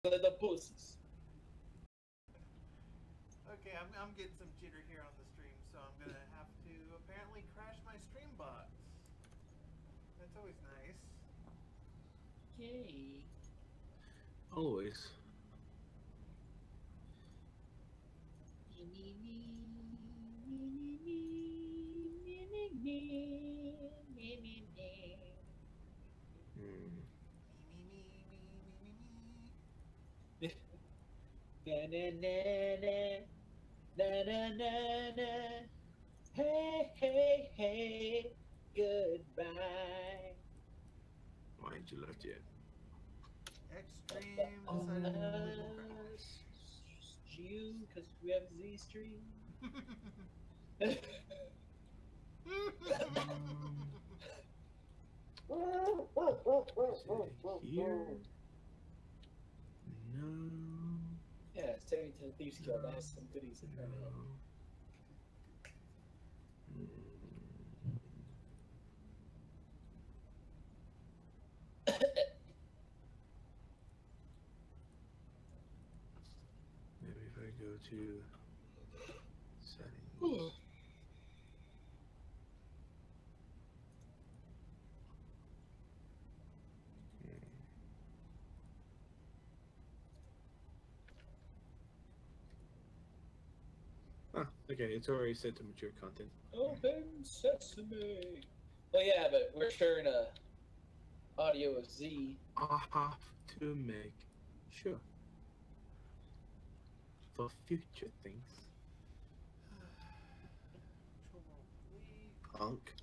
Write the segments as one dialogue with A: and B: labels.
A: the pussies.
B: Okay, I'm getting some jitter here on the stream, so I'm gonna have to apparently crash my stream box. That's always nice.
A: Yay.
C: Always. Hmm.
B: Me, me, me, me, me, me,
A: Na na na na na na na na. Hey hey hey, goodbye.
C: Why ain't you left yet?
B: Extreme decided to crash.
A: You, because we have Z stream.
C: Here? No.
A: Yeah, it's taking me to the Thieves Guild. I have some goodies to turn in.
C: No. Maybe if I go to settings. Ah, okay, it's already set to mature content.
A: Open sesame. Well, yeah, but we're sharing a audio of Z.
C: I have to make sure for future things. Punk.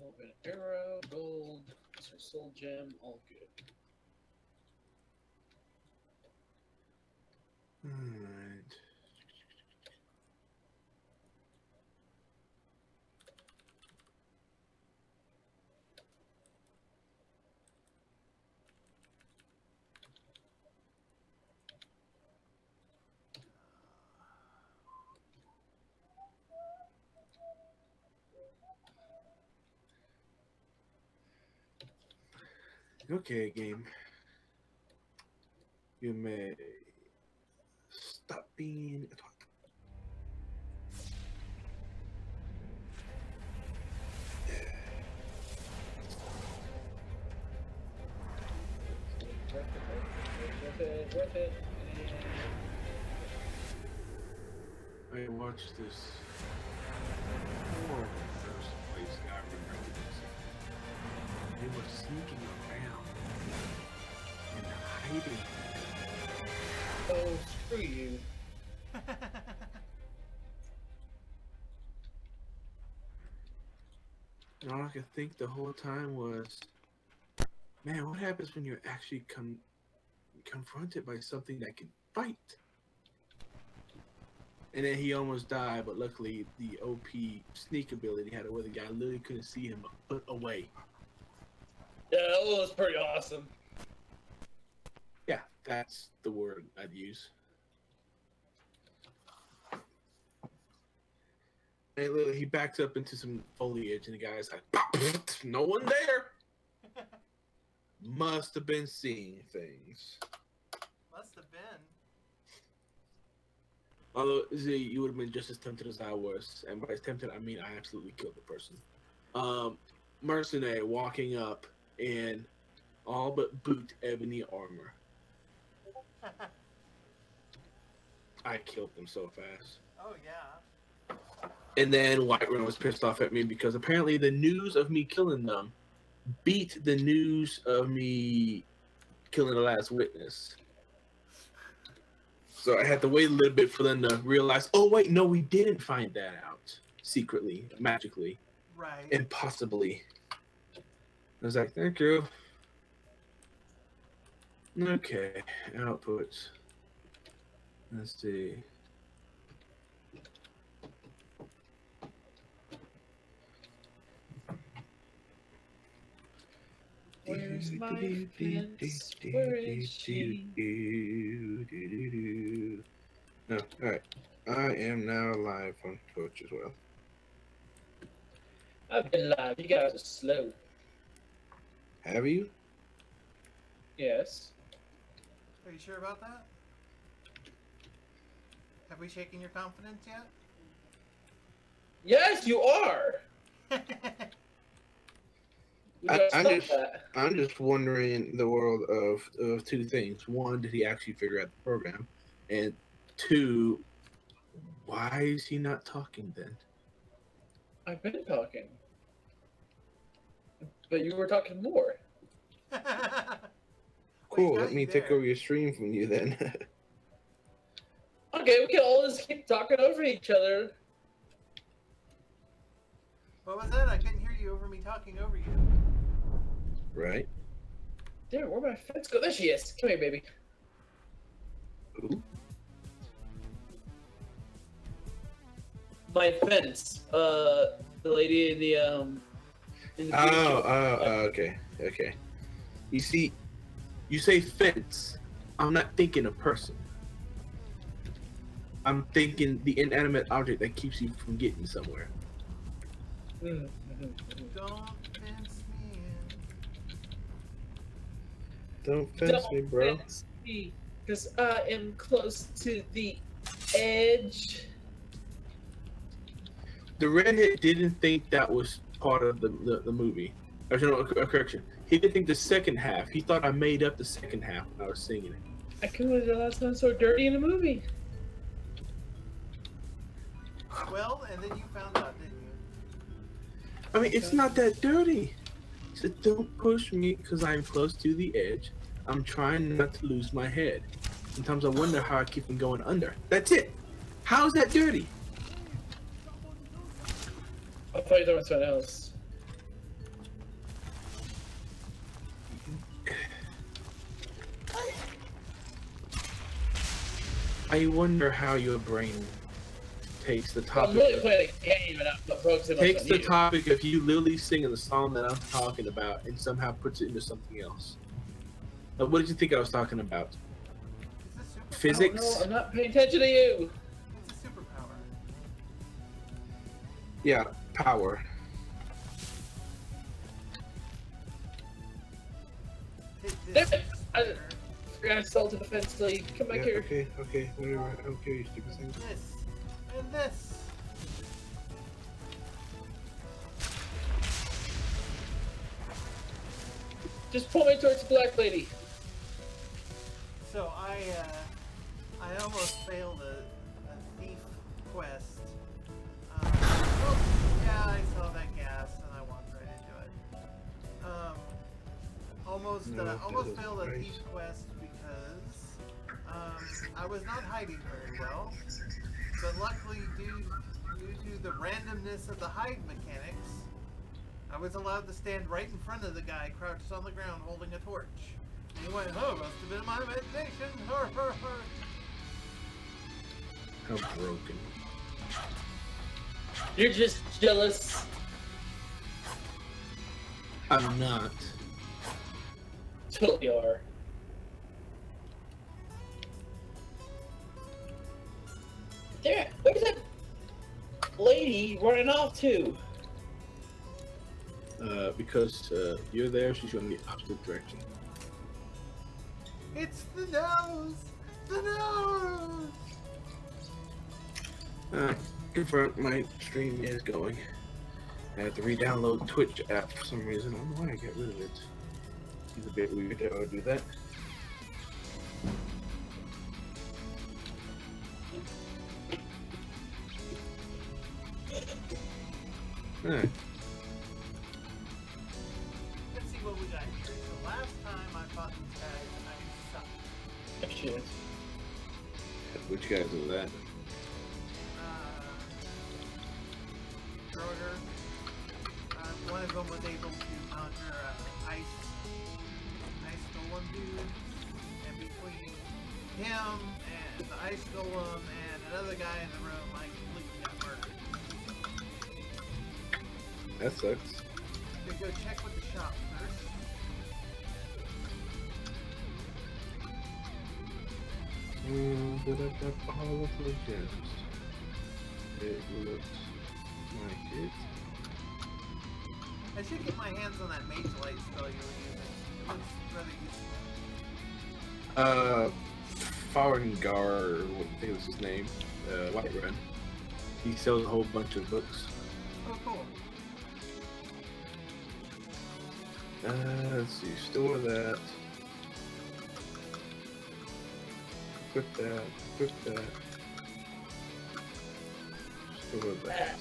A: Open arrow, gold, soul gem, all good.
C: Alright. Okay, game. You may stop being a twat.
A: Worth it.
C: I watched this horrible first place guy remembers. They were sneaking around and hiding.
A: Oh, screw you.
C: And all I could think the whole time was, man, what happens when you're actually confronted by something that can fight? And then he almost died, but luckily the OP sneak ability had it where the guy literally couldn't see him a foot away.
A: Yeah, that was pretty awesome.
C: Yeah, that's the word I'd use. And literally, he backed up into some foliage, and the guy's like, no one there. Must have been seeing things.
B: Must have been.
C: Although, Z, you would have been just as tempted as I was. And by tempted, I mean I absolutely killed the person. Mercenary walking up in all but boot ebony armor. I killed them so fast.
B: Oh, yeah.
C: And then Whiterun was pissed off at me because apparently the news of me killing them beat the news of me killing the last witness. So I had to wait a little bit for them to realize, oh wait, no, we didn't find that out secretly, magically,
B: Right.
C: impossibly. I was like, thank you. Okay, outputs. Let's see.
A: Where's my fence? Where is she?
C: No, alright. I am now live on Twitch as well.
A: I've been live. You guys are slow.
C: Have you?
A: Yes.
B: Are you sure about that? Have we shaken your confidence yet?
A: Yes, you are. We gotta stop that.
C: I'm just wondering in the world of two things. One, did he actually figure out the program? And two, why is he not talking then?
A: I've been talking. But you were talking more.
C: Cool,
B: Well,
C: let me
B: you
C: take
B: there.
C: over your stream from you then.
A: Okay, we can all just keep talking over each other.
B: What was that? I couldn't hear you over me talking over you.
C: Right?
A: Dude, where'd my fence go? There she is. Come here, baby.
C: Ooh.
A: My fence. The lady in the in the
C: Okay. You see, you say fence. I'm not thinking a person. I'm thinking the inanimate object that keeps you from getting somewhere.
A: Mm-hmm.
B: Don't fence me in.
C: Don't fence me, bro.
A: Because I am close to the edge.
C: The redhead didn't think that was part of the movie. Or no, a correction. He didn't think the second half. He thought I made up the second half when I was singing it.
A: I couldn't believe the last time so dirty in a movie.
B: Well, and then you found out, didn't you?
C: I mean, it's not that dirty. He said, don't push me because I'm close to the edge. I'm trying not to lose my head. Sometimes I wonder how I keep from going under. That's it. How is that dirty?
A: I thought you were talking about something else.
C: I wonder how your brain takes the topic.
A: I'm really playing a game and I'm focusing
C: Takes
A: on
C: the
A: you.
C: topic of you literally singing the song that I'm talking about and somehow puts it into something else. What did you think I was talking about?
B: It's a superpower.
C: Physics?
A: Oh, no, I'm not paying attention to you.
B: It's a superpower.
C: Yeah, power.
B: Take
A: Damn
B: this.
A: it. I forgot I sold to Defense League. Come back here.
C: Okay, whatever. I don't care, you stupid thing.
B: This. And this.
A: Just pull me towards the black lady.
B: So I almost failed a thief quest. Oh, yeah, I saw that gas and I walked right into it. Almost
C: Jesus
B: failed a
C: Christ.
B: thief quest because I was not hiding very well. But luckily, due to the randomness of the hide mechanics, I was allowed to stand right in front of the guy crouched on the ground holding a torch. And he went, oh, must have been my imagination.
C: How broken.
A: You're just jealous.
C: I'm not.
A: Totally are. There, where's that lady running off to?
C: Because you're there, she's going the opposite direction.
B: It's the nose! The nose!
C: Confirm my stream is going. I have to re-download the Twitch app for some reason. I don't know why I got rid of it. It's a bit weird that I would do that. Alright.
B: Let's see what we got here. The last time I fought these guys, I sucked.
A: Shit.
C: Which guys do that?
B: Schroeder. One of them was able to conjure ice golem dude, and between him and the ice golem and another guy in the room, I completely got murdered.
C: That sucks.
B: Okay, go check with the shop first.
C: But I've got all of the gems. It looks like it.
B: I should get my hands on that mage light spell you were using. It looks rather useful.
C: Farengar, what I think was his name, Whiterun. He sells a whole bunch of books.
B: Oh, cool.
C: Let's see, store that. Equip that, equip that. Store that.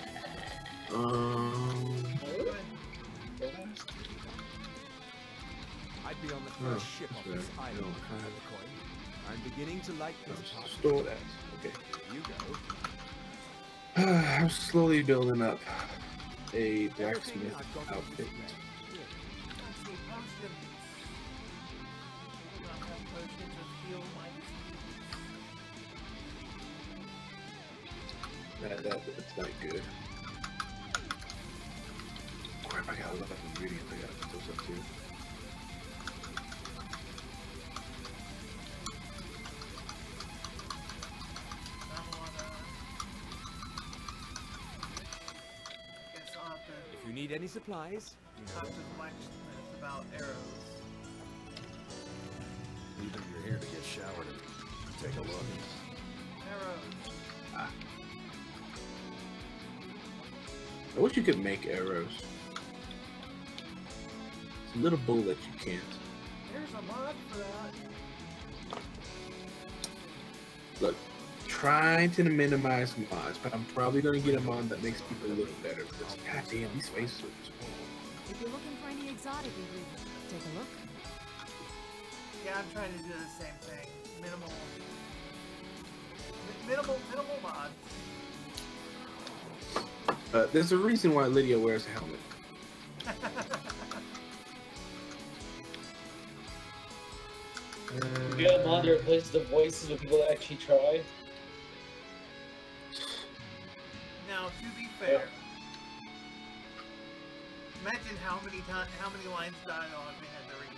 D: I'd be on the
C: Oh,
D: first ship off this
C: okay.
D: island
C: No,
D: with
C: kind of.
D: Bitcoin. I'm beginning to like this part.
C: Store that. Okay.
D: You go.
C: I'm slowly building up a
D: Everything
C: blacksmith
D: I've got
C: outfit.
D: Here.
B: Let's see, potions. I do not have potions of heal my
C: That's not good. Crap, I got a lot of ingredients. I gotta put those up too.
B: Guess I'll have to
D: If you need any supplies, you
B: talk
D: know,
B: to the blacksmith about arrows.
E: Even you're here to get showered and take a look.
B: Arrows.
C: I wish you could make arrows. It's a little bull that you can't.
B: There's a mod for that.
C: Look, trying to minimize mods, but I'm probably gonna get a mod that makes people look better. Because goddamn, these faces are small.
F: If you're looking for any exotic ingredients, take a look.
B: Yeah, I'm trying to do the same thing. Minimal mods.
C: There's a reason why Lydia wears a helmet.
A: You got a mod that replaces the voices when people actually try.
B: Now, to be fair, imagine how many lines of dialogue they had to read.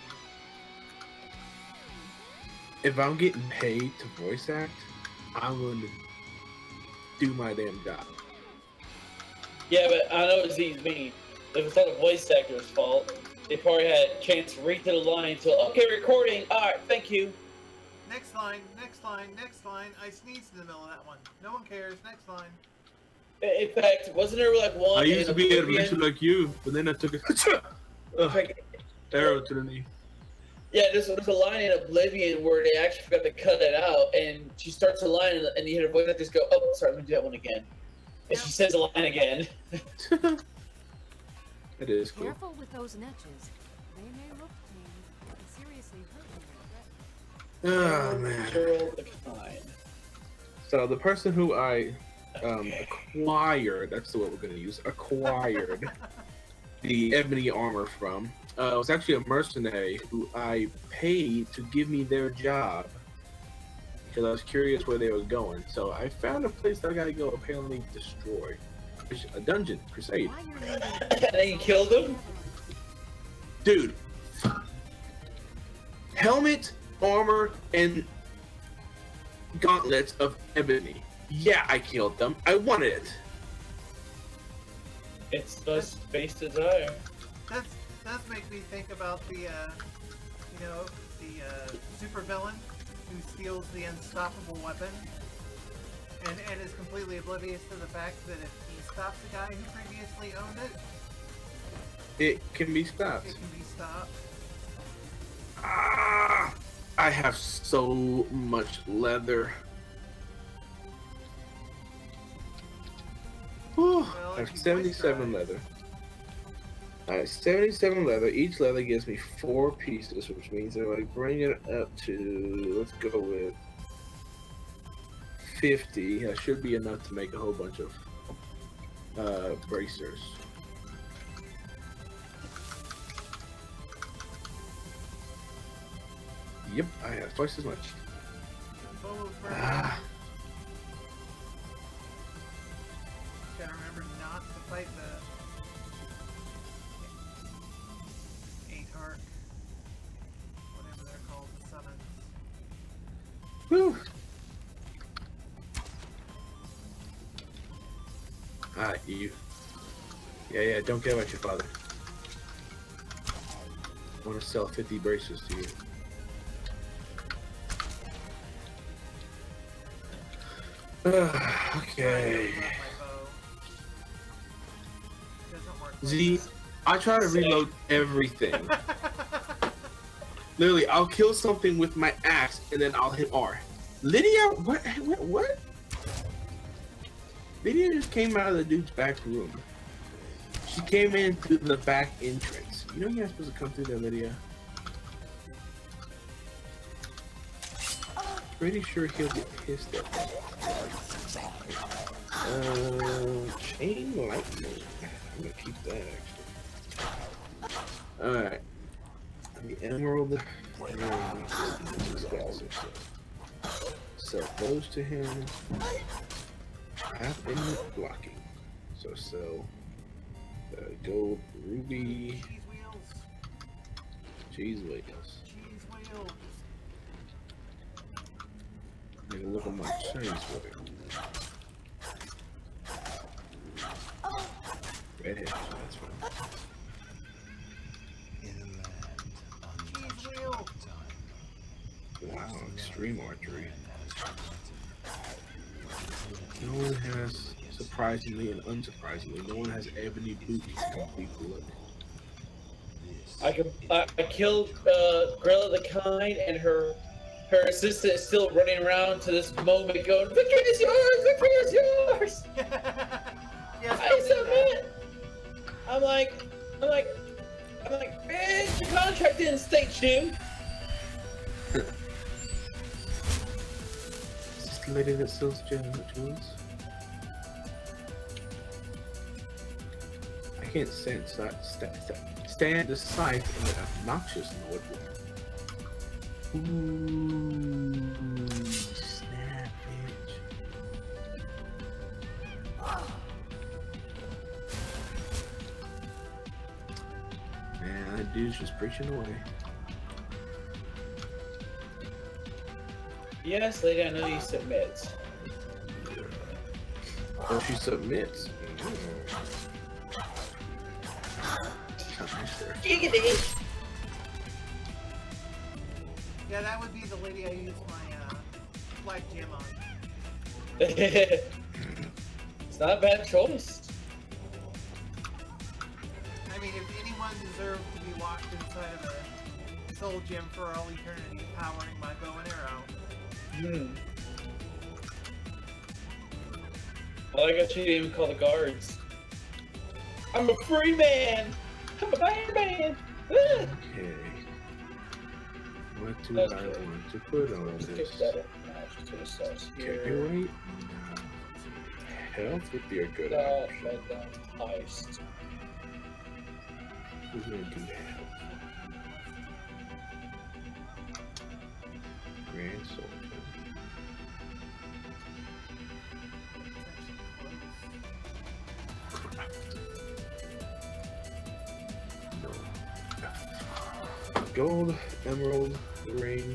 C: If I'm getting paid to voice act, I'm going to do my damn job.
A: Yeah, but I know what Z's mean. If it's not a voice actor's fault, they probably had a chance to read through the line until, okay, recording, alright, thank you.
B: Next line, next line, next line. I sneezed in the middle of that one. No one cares. Next line.
A: In fact, wasn't there like one
C: I used to be
A: Oblivion?
C: adventure like you, but then I took a arrow to the knee.
A: Yeah, there's a line in Oblivion where they actually forgot to cut it out, and she starts a line, and you hear her voice actor just go, oh, sorry, let me do that one again. And she says the line again.
C: It is cool.
F: Careful with those niches. They may look tame, but seriously hurt you.
C: Oh man.
A: Cheryl the Kind.
C: So the person who I acquired, that's the word we're gonna use, acquired the ebony armor from, was actually a mercenary who I paid to give me their job because I was curious where they were going. So I found a place that I gotta go apparently destroy. A dungeon, crusade.
F: Why you're leaving?
A: And then you killed him?
C: Dude. Helmet, armor, and gauntlets of ebony. Yeah, I killed them. I wanted it.
A: It's just base desire.
B: That does make me think about the, super villain who steals the unstoppable weapon and is completely oblivious to the fact that if he stops a guy who previously owned it,
C: It can be stopped.
B: it can be stopped.
C: Ah, I have so much leather. Whew,
B: Well,
C: I
B: if
C: have
B: you
C: 77
B: moisturize-
C: leather. I have 77 leather. Each leather gives me 4 pieces, which means if I bring it up to, let's go with 50, that should be enough to make a whole bunch of bracers. Yep, I have twice as much.
B: Bolo Fur.
C: Ah,
B: Gotta remember not to fight the 8 heart, whatever they're called, the summons.
C: whew. Ah, you. Yeah, don't care about your father. I want to sell 50 bracers to you. Okay. Z, I try to reload everything. Literally, I'll kill something with my axe and then I'll hit R. Lydia, what? Lydia just came out of the dude's back room. She came in through the back entrance. You know you're not supposed to come through there, Lydia. Pretty sure he'll get pissed at me. Chain lightning. I'm gonna keep that actually. Alright. The emerald. Sell those to him. Half infinite blocking. So sell gold ruby.
B: Cheese wheels.
C: Cheese wheels.
B: Cheese wheels.
C: Take a look at my cheese wheel. Redhead, that's fine.
B: Cheese wheel.
C: Wow, extreme archery. No one has, surprisingly and unsurprisingly, no one has ebony boots to complete the look.
A: I killed Grilla the Kind, and her assistant is still running around to this moment going, victory is yours! Victory is yours!
B: Yes,
A: I submit! I'm like, man, the contract didn't state you!
C: Is this the lady that sells jewels? I can't stand the sight of an obnoxious Nordwood. Ooh, snap, bitch. Man, that dude's just preaching away.
A: Yes, lady, I know you submit.
C: Oh, she submits.
A: Giggity!
B: Yeah, that would be the lady I use my flag gem on.
A: It's not a bad choice.
B: I mean, if anyone deserved to be locked inside of a soul gem for all eternity, powering my bow and arrow.
A: I like how she didn't even call the guards. I'm a free man! I'm a bad man! Ah!
C: Okay. What do I
A: Okay.
C: want to put on
A: Let's
C: this?
A: get that match to the sauce
C: Okay,
A: here.
C: wait. Health would be a good
A: That,
C: option.
A: that, heist.
C: Who's gonna do health? Grand Soldier. No. Gold, emerald, ring.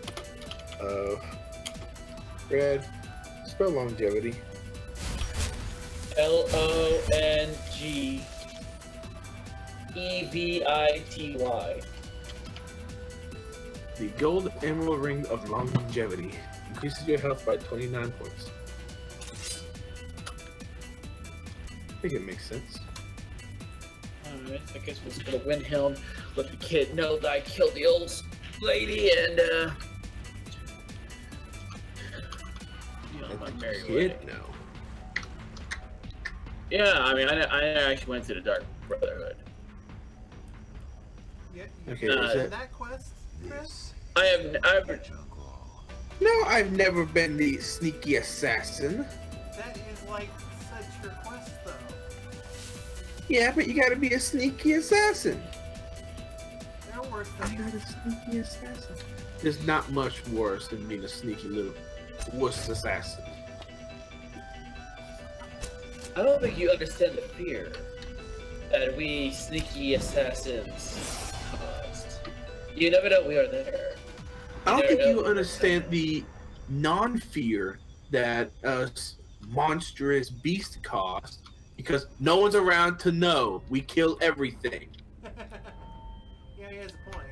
C: Red. Spell longevity.
A: LONGEVITY.
C: The gold emerald ring of longevity increases your health by 29 points. I think it makes sense.
A: Alright, I guess we'll just go to Windhelm, let the kid know that I killed the old lady, and you know, my merry way.
C: Kid, no.
A: Yeah, I mean, I actually went to the Dark Brotherhood.
B: Yeah,
C: Okay,
A: is
B: done
C: that...
B: that quest, Chris?
A: I've
C: No, I've never been the sneaky assassin.
B: That is like such request though.
C: Yeah, but you gotta be a sneaky assassin.
B: They're worse
C: I'm
B: than
C: not a sneaky assassin. There's not much worse than being a sneaky little wuss assassin.
A: I don't think you understand the fear that we sneaky assassins caused. You never know we are there.
C: I don't
A: never
C: think
A: know
C: you
A: we are
C: understand
A: there.
C: the non-fear that a monstrous beast caused, because no one's around to know. We kill everything.
B: Yeah, he has a point.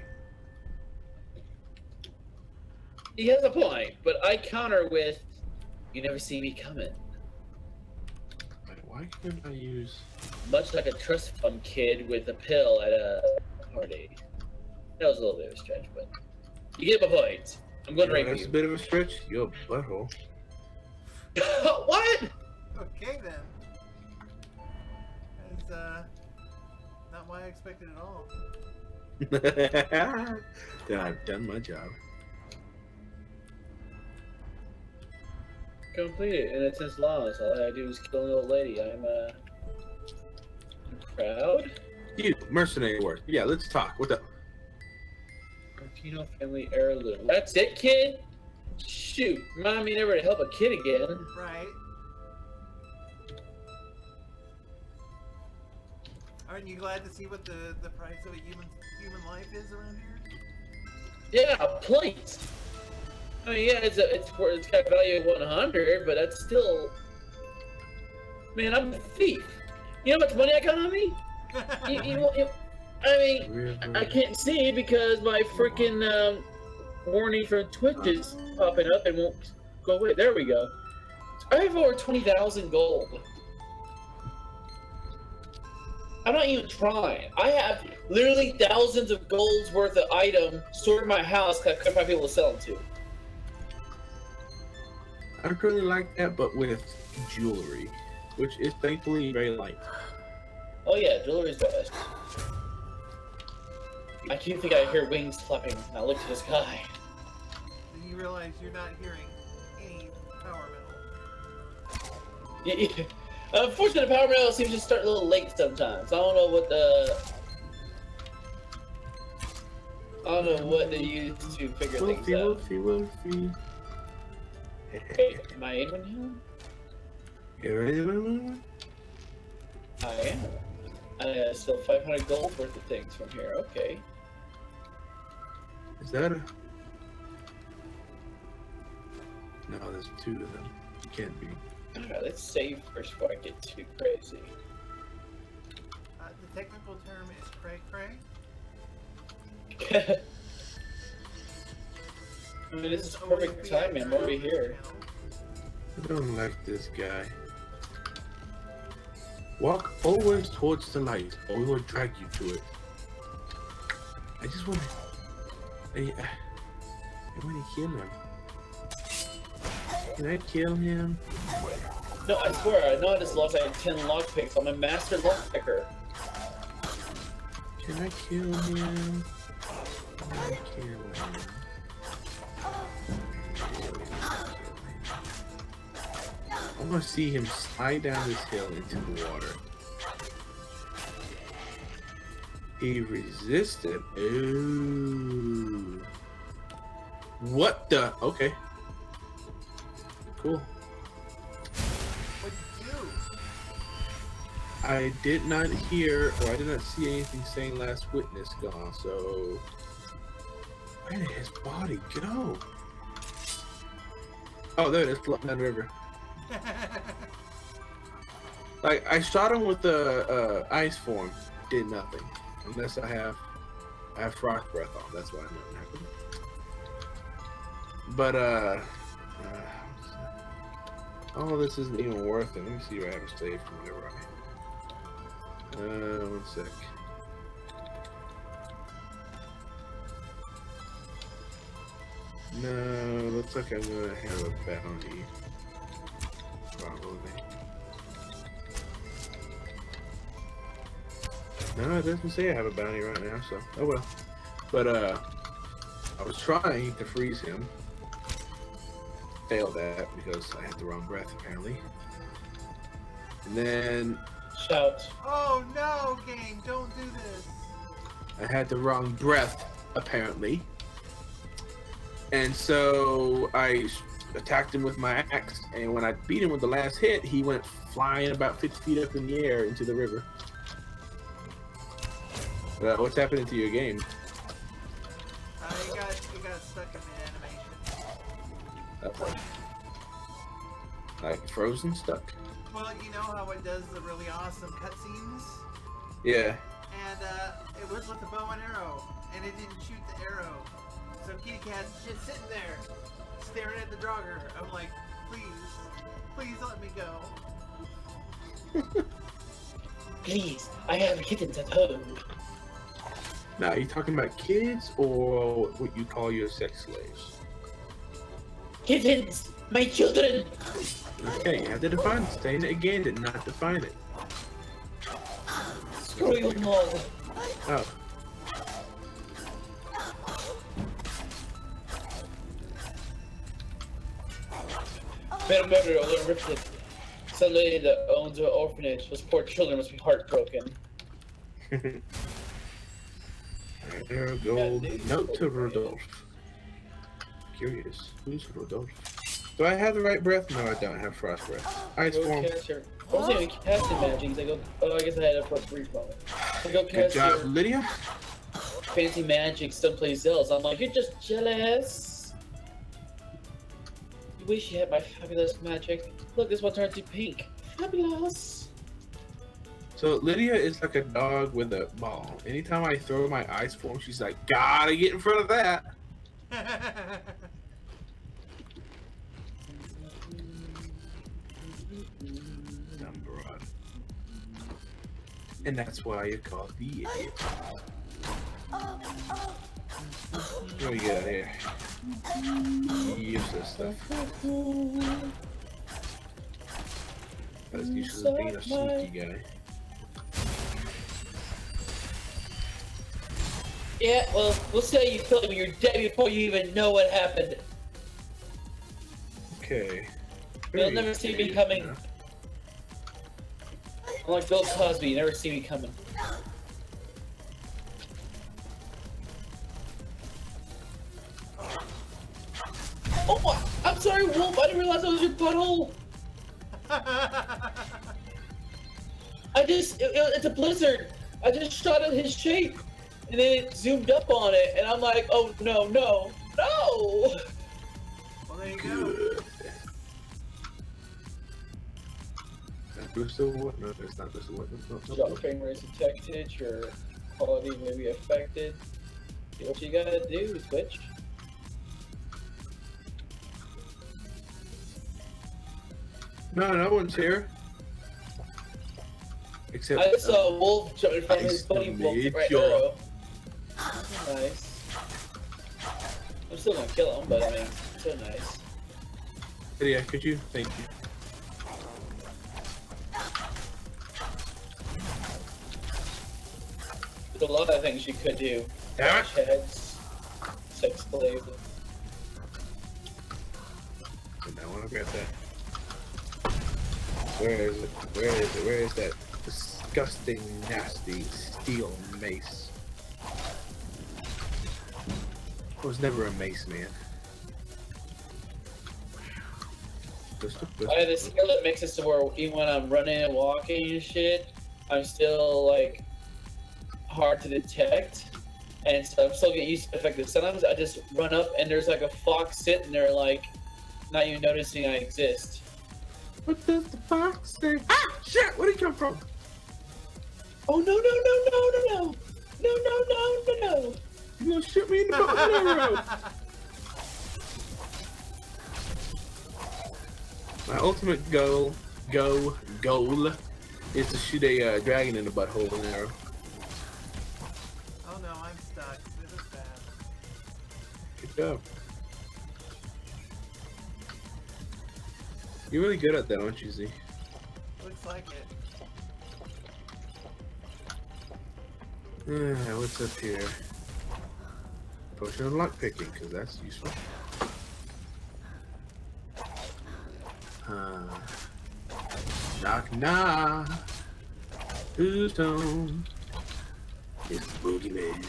A: He has a point, but I counter with, "You never see me coming."
C: Like, why can't I use?
A: Much like a trust fund kid with a pill at a party. That was a little bit of a stretch, but you get my point. I'm going to rape
C: That's
A: you.
C: a bit of a stretch. You're a butthole.
A: What?
B: Okay then. That's not what I expected at all.
C: Then I've done my job.
A: Completed. And it's his laws. All I gotta do is kill an old lady. I'm proud.
C: You, mercenary work. Yeah, let's talk. What the?
A: Latino family heirloom. That's it, kid? Shoot. Remind me never to help a kid again.
B: Right. Aren't you glad to see what the price of a human life is around here?
A: Yeah, a plate. I mean, yeah, it's got a value of 100, but that's still. Man, I'm a thief. You know how much money I got on me? I mean, I can't see because my freaking warning from Twitch is popping up and won't go away. There we go. I have over 20,000 gold. I'm not even trying. I have literally thousands of gold's worth of items stored in my house because I couldn't find people to sell them to.
C: I'd really like that, but with jewelry, which is thankfully very light.
A: Oh yeah, jewelry's best. I keep thinking I hear wings flapping, and I look to the sky.
B: Then you realize you're not hearing any power metal.
A: Yeah. Unfortunately, Power Metal seems to start a little late sometimes. I don't know what the... don't know what they use to figure things
C: Wolfie,
A: out.
C: Wolfie, Wolfie.
A: Wait, am I in one
C: You ready, man?
A: now? I am. I still 500 gold worth of things from here. Okay.
C: Is that a... No, there's 2 of them. It can't be.
A: Alright, let's save first before I get too crazy.
B: The technical term is cray cray.
A: I mean, this is perfect timing. I'm already here.
C: I don't like this guy. Walk always towards the light, or we will drag you to it. I just want to... I want to kill him. Can I kill him?
A: No, I swear, I know I just lost like 10 lockpicks. I'm a master lockpicker.
C: Can I kill him? Can I kill him? I want to see him slide down this hill into the water. He resisted. Ooh. What the? Okay. Cool.
B: What'd you do?
C: I did not hear, or I did not see anything saying last witness gone, so... Where did his body go? Oh, there it is, floating down the river. Like, I shot him with the ice form, did nothing. Unless I have frost breath on, that's why nothing happened. But, oh, this isn't even worth it. Let me see if I have a save from whatever I... 1 sec. No, looks like I'm gonna have a bounty. Probably. No, it doesn't say I have a bounty right now, so oh well. But I was trying to freeze him. Failed that because I had the wrong breath apparently. And then
A: Shout.
B: Oh no, game! Don't do this.
C: I had the wrong breath apparently. And so I attacked him with my axe, and when I beat him with the last hit, he went flying about 50 feet up in the air into the river. What's happening to your game?
B: You got stuck in the animation.
C: Like frozen stuck?
B: Well, you know how it does the really awesome cutscenes?
C: Yeah.
B: And it was with a bow and arrow, and it didn't shoot the arrow. So Kitty Cat's just sitting there, staring at the Draugr. I'm like, please let me go.
A: Please, I have kittens at home.
C: Now, are you talking about kids or what you call your sex slaves?
A: Kittens! My children!
C: Okay, you have to define it. Saying it again did not define it.
A: Screw you all.
C: Oh.
A: Been a murderer over Richard. Some lady that owns an orphanage. Those poor children must be heartbroken.
C: There gold. Note to Rodolphe. Curious. Who's Rodolphe? Do I have the right breath? No, I don't have frost breath. Ice
A: Go
C: form.
A: cast your... I wasn't even casting magic. I go... Oh, I guess I had it for a brief moment. I go
C: Good
A: cast
C: job,
A: your
C: Lydia.
A: fancy magic someplace else. I'm like, you're just jealous. You wish you had my fabulous magic. Look, this one turns to pink. Fabulous.
C: So Lydia is like a dog with a ball. Anytime I throw my ice form, she's like, gotta get in front of that. Dumb broad. And that's why you're called the idiot. What do we got here? Useless stuff. That's useless as being a sneaky guy.
A: Yeah, well, we'll see how you feel when you're dead before you even know what happened.
C: Okay.
A: You'll never see me coming. I'm like Bill Cosby, you never see me coming. Oh, I'm sorry, Wolf. I didn't realize that was your butthole. It's a blizzard. I just shot at his shape, and then it zoomed up on it, and I'm like, oh no, no, no!
B: Well, there you go.
C: No, it's not this one. No.
A: Drop frame rate detected, your quality may be affected. What you gotta do, Twitch?
C: No one's here. Except
A: I saw a wolf jumping from his buddy wolf right arrow. Nice. I'm still gonna kill him, but I mean, so nice.
C: Yeah, could you? Thank you.
A: There's a lot of things you could do.
C: Damn it.
A: Dash heads, sex slave.
C: I want to grab that. Where is it? Where is it? Where is that disgusting, nasty steel mace? I was never a mace man.
A: I have this skill that makes it so where even when I'm running and walking and shit, I'm still like hard to detect, and so I'm still getting used to the fact that sometimes I just run up and there's like a fox sitting there like not even noticing I exist.
C: What does the fox say? Ah, shit! Where'd he come from?
A: Oh no no no no no no no no no no no!
C: You gonna shoot me in the butt with an arrow? My ultimate goal is to shoot a dragon in the butthole with an arrow.
B: Oh no, I'm stuck. This is bad.
C: Good job. You're really good at that, aren't you, Z?
B: Looks like it.
C: What's up here? Potion of lockpicking, because that's useful. Knock knock. Who's home? It's the boogeyman.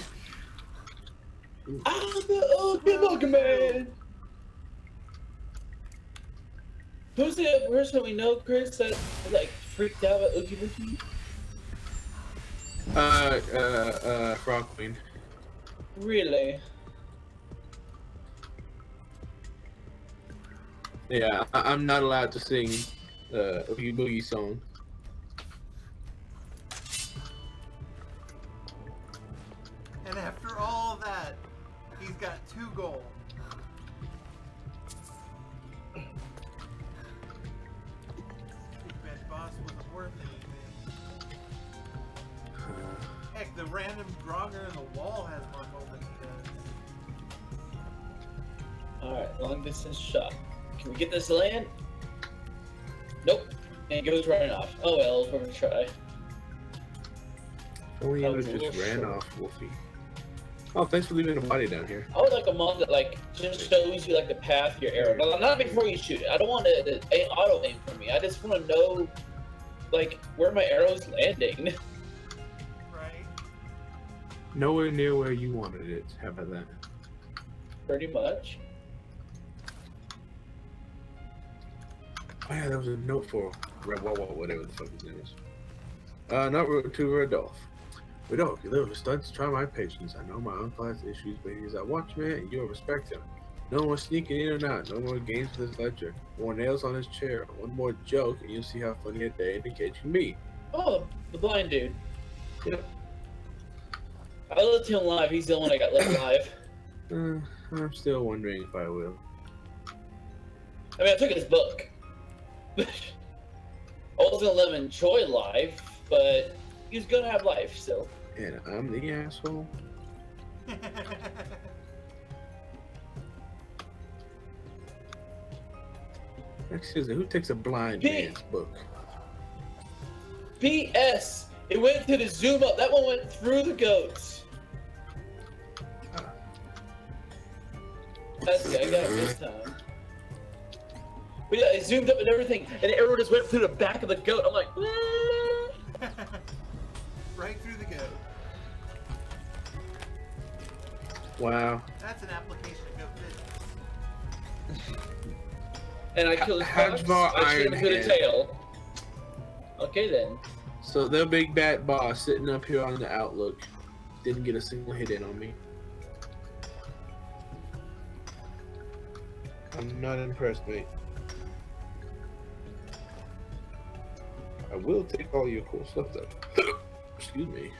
A: I'm the ultimate boogeyman. Who's the person we know, Chris, that like freaked out at Oogie Boogie?
C: Frog Queen.
A: Really?
C: Yeah, I'm not allowed to sing Oogie Boogie song.
B: And after all that, he's got 2 gold. Big Bad Boss wasn't worth anything. Heck, the random Draugr in the wall has more gold than he does.
A: Alright, long distance shot. Can we get this land? Nope. And it goes running off. Oh well, we're gonna try.
C: Oh, you
A: That was
C: just
A: a little
C: ran
A: short.
C: off, Wolfie. Oh, thanks for leaving a body down here.
A: I would like a mod that like just shows you like the path of your arrow. Not before you shoot it. I don't want it to auto aim for me. I just want to know like where my arrow's landing.
B: Right?
C: Nowhere near where you wanted it. How about that?
A: Pretty much.
C: Oh yeah, there was a note for whatever the fuck his name is. Not to Rodolph. Rodolph, you live with stunts, try my patience. I know my uncle has issues, but he's a watchman and you'll respect him. No more sneaking in or not, no more games with his ledger. More nails on his chair, one more joke, and you'll see how funny a day indicates you me.
A: Oh, the blind dude.
C: Yep.
A: I lived him live. He's the one I got left alive.
C: I'm still wondering if I will.
A: I mean, I took his book. I was gonna let him enjoy life, but he's gonna have life still.
C: And I'm the asshole. Excuse me, who takes a blind man's book?
A: BS! It went to the zoom up. That one went through the goats. That's good. I got it this time. But yeah, it zoomed up and everything, and the arrow just went through the back of the goat. I'm like,
B: Right through the goat.
C: Wow.
B: That's an application of goat
A: And I killed his fox.
C: Hadvar
A: I should have put a
C: Ironhead.
A: tail. Okay then.
C: So the big bad boss sitting up here on the Outlook didn't get a single hit in on me. I'm not impressed, mate. I will take all your cool stuff though. Excuse me.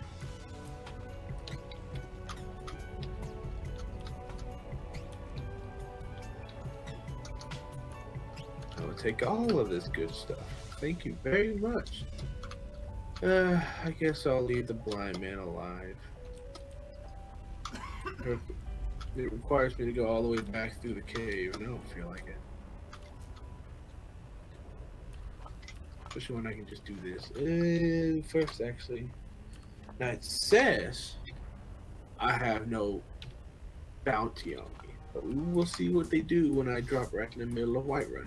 C: I will take all of this good stuff. Thank you very much. I guess I'll leave the blind man alive. It requires me to go all the way back through the cave, and I don't feel like it. Especially when I can just do this. First, actually. Now it says I have no bounty on me, but we will see what they do when I drop right in the middle of Whiterun.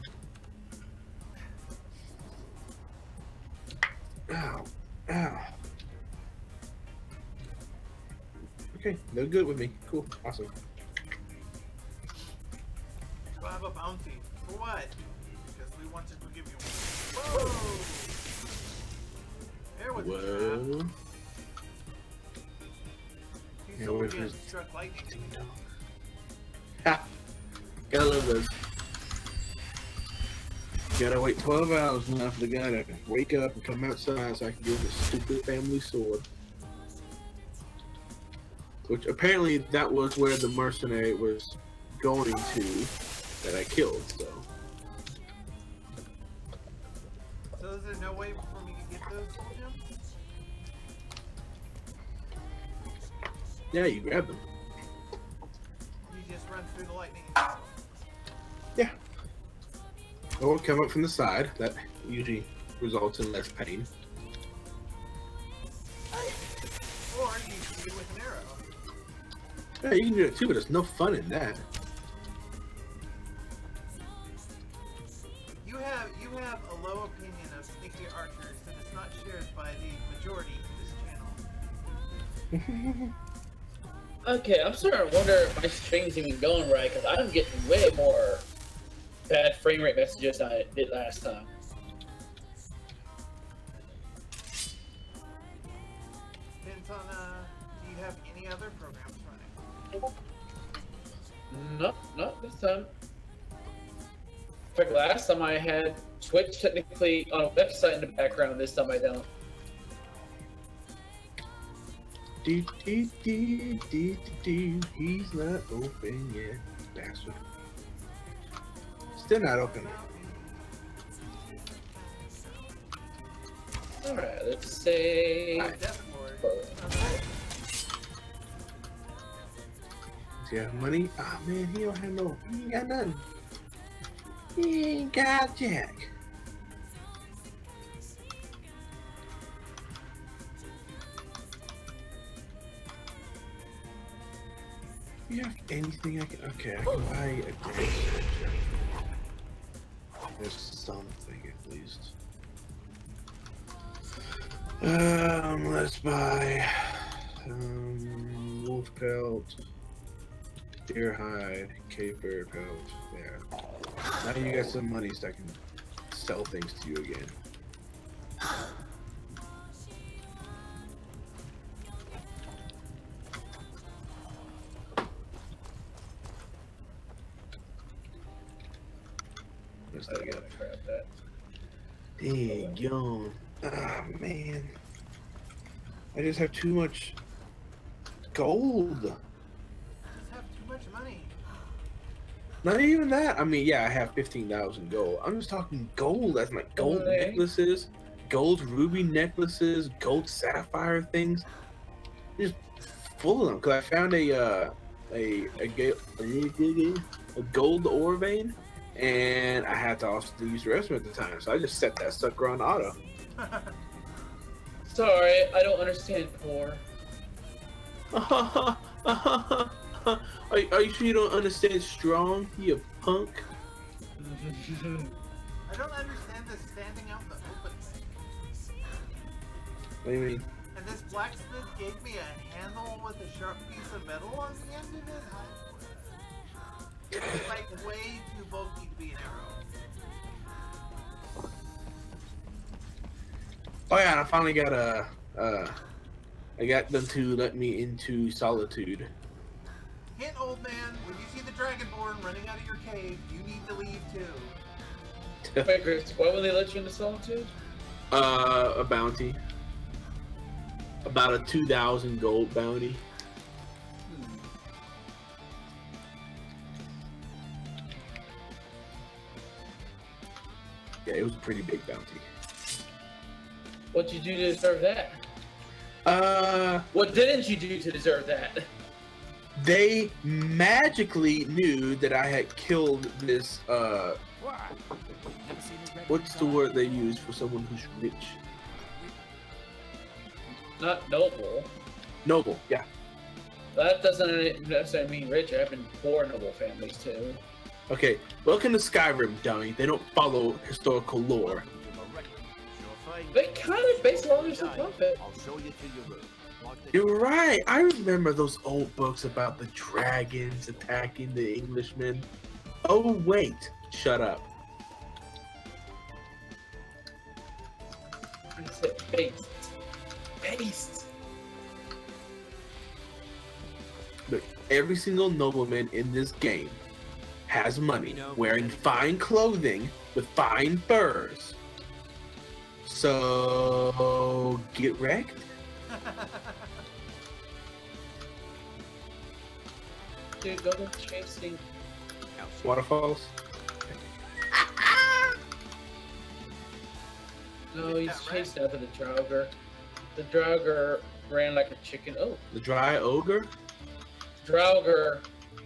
C: Ow. Ow. Okay, they're good with me. Cool. Awesome.
B: Do I have a bounty? For what? Because we wanted to give you one. Whoa! There was a
C: Whoa.
B: trap.
C: Yeah,
B: He's so
C: where's
B: again
C: his-
B: struck lightning.
C: Ha! Gotta love those. Gotta wait 12 hours now for the guy to wake up and come outside so I can get this stupid family sword. Which apparently that was where the mercenary was going to that I killed, so.
B: So is there no way for me to get those soul gems?
C: Yeah, you grab them.
B: You just run through the lightning.
C: Yeah. Or come up from the side. That usually results in less pain.
B: Or you shoot it with an arrow.
C: Yeah, you can do it too, but there's no fun in that.
B: You have a low opinion of sneaky archers that is not shared by the majority of this channel.
A: Okay, I'm starting to wonder if my stream's even going right, because I'm getting way more bad frame rate messages than I did last time.
B: Depends on, do you have any other programs running?
A: No, not this time. In fact, last time I had Twitch technically on a website in the background, this time I don't.
C: He's not open yet, bastard. Still not open.
A: Alright, let's say...
B: Death Lord.
C: Does he have money? Ah man, he don't have no. He ain't got nothing. He ain't got jack. You have anything I can? Okay, I can buy a great soldier. There's something at least. Let's buy wolf pelt, deer hide, caper pelt. There. Now you got some money, so I can sell things to you again. What's that again?
A: Grab that.
C: Dang, yawn. Ah, man. I just have too much gold.
B: You just have too much money.
C: Not even that. I mean, yeah, I have 15,000 gold. I'm just talking gold. That's like gold
A: Okay.
C: necklaces, gold ruby necklaces, gold sapphire things. Just full of them. Cause I found a gold ore vein, and I had to also use the rest of it at the time. So I just set that sucker on auto.
A: Sorry, I don't understand poor.
C: Are you sure you don't understand strong, you punk?
B: I don't understand this standing out in the open thing.
C: What do you mean?
B: And this blacksmith gave me a handle with a sharp piece of metal on the end of it? It's like way too bulky to be an arrow.
C: Oh yeah, and I finally got I got them to let me into Solitude.
B: Hint, old man, when you see the Dragonborn running out of your cave, you need to leave too.
A: Wait, Chris, why would they let you into Solitude?
C: A bounty. About a 2,000 gold bounty. Yeah, it was a pretty big bounty.
A: What'd you do to deserve that? What didn't you do to deserve that?
C: They magically knew that I had killed this, what's the word they use for someone who's rich?
A: Not noble.
C: Noble, yeah.
A: That doesn't necessarily mean rich. I've been poor noble families too.
C: Okay, welcome to Skyrim, dummy. They don't follow historical lore.
A: They kind of base all their stuff off it.
E: I'll show you to your room.
C: You're right. I remember those old books about the dragons attacking the Englishmen. Oh, wait. Shut up.
A: I said paste. Paste.
C: Look, every single nobleman in this game has money, wearing fine clothing with fine furs. So, get wrecked?
A: Dude, go to chasing.
C: Waterfalls?
A: No, he's chasing after the Draugr. The Draugr ran like a chicken. Oh,
C: The Dry Ogre?
A: Draugr.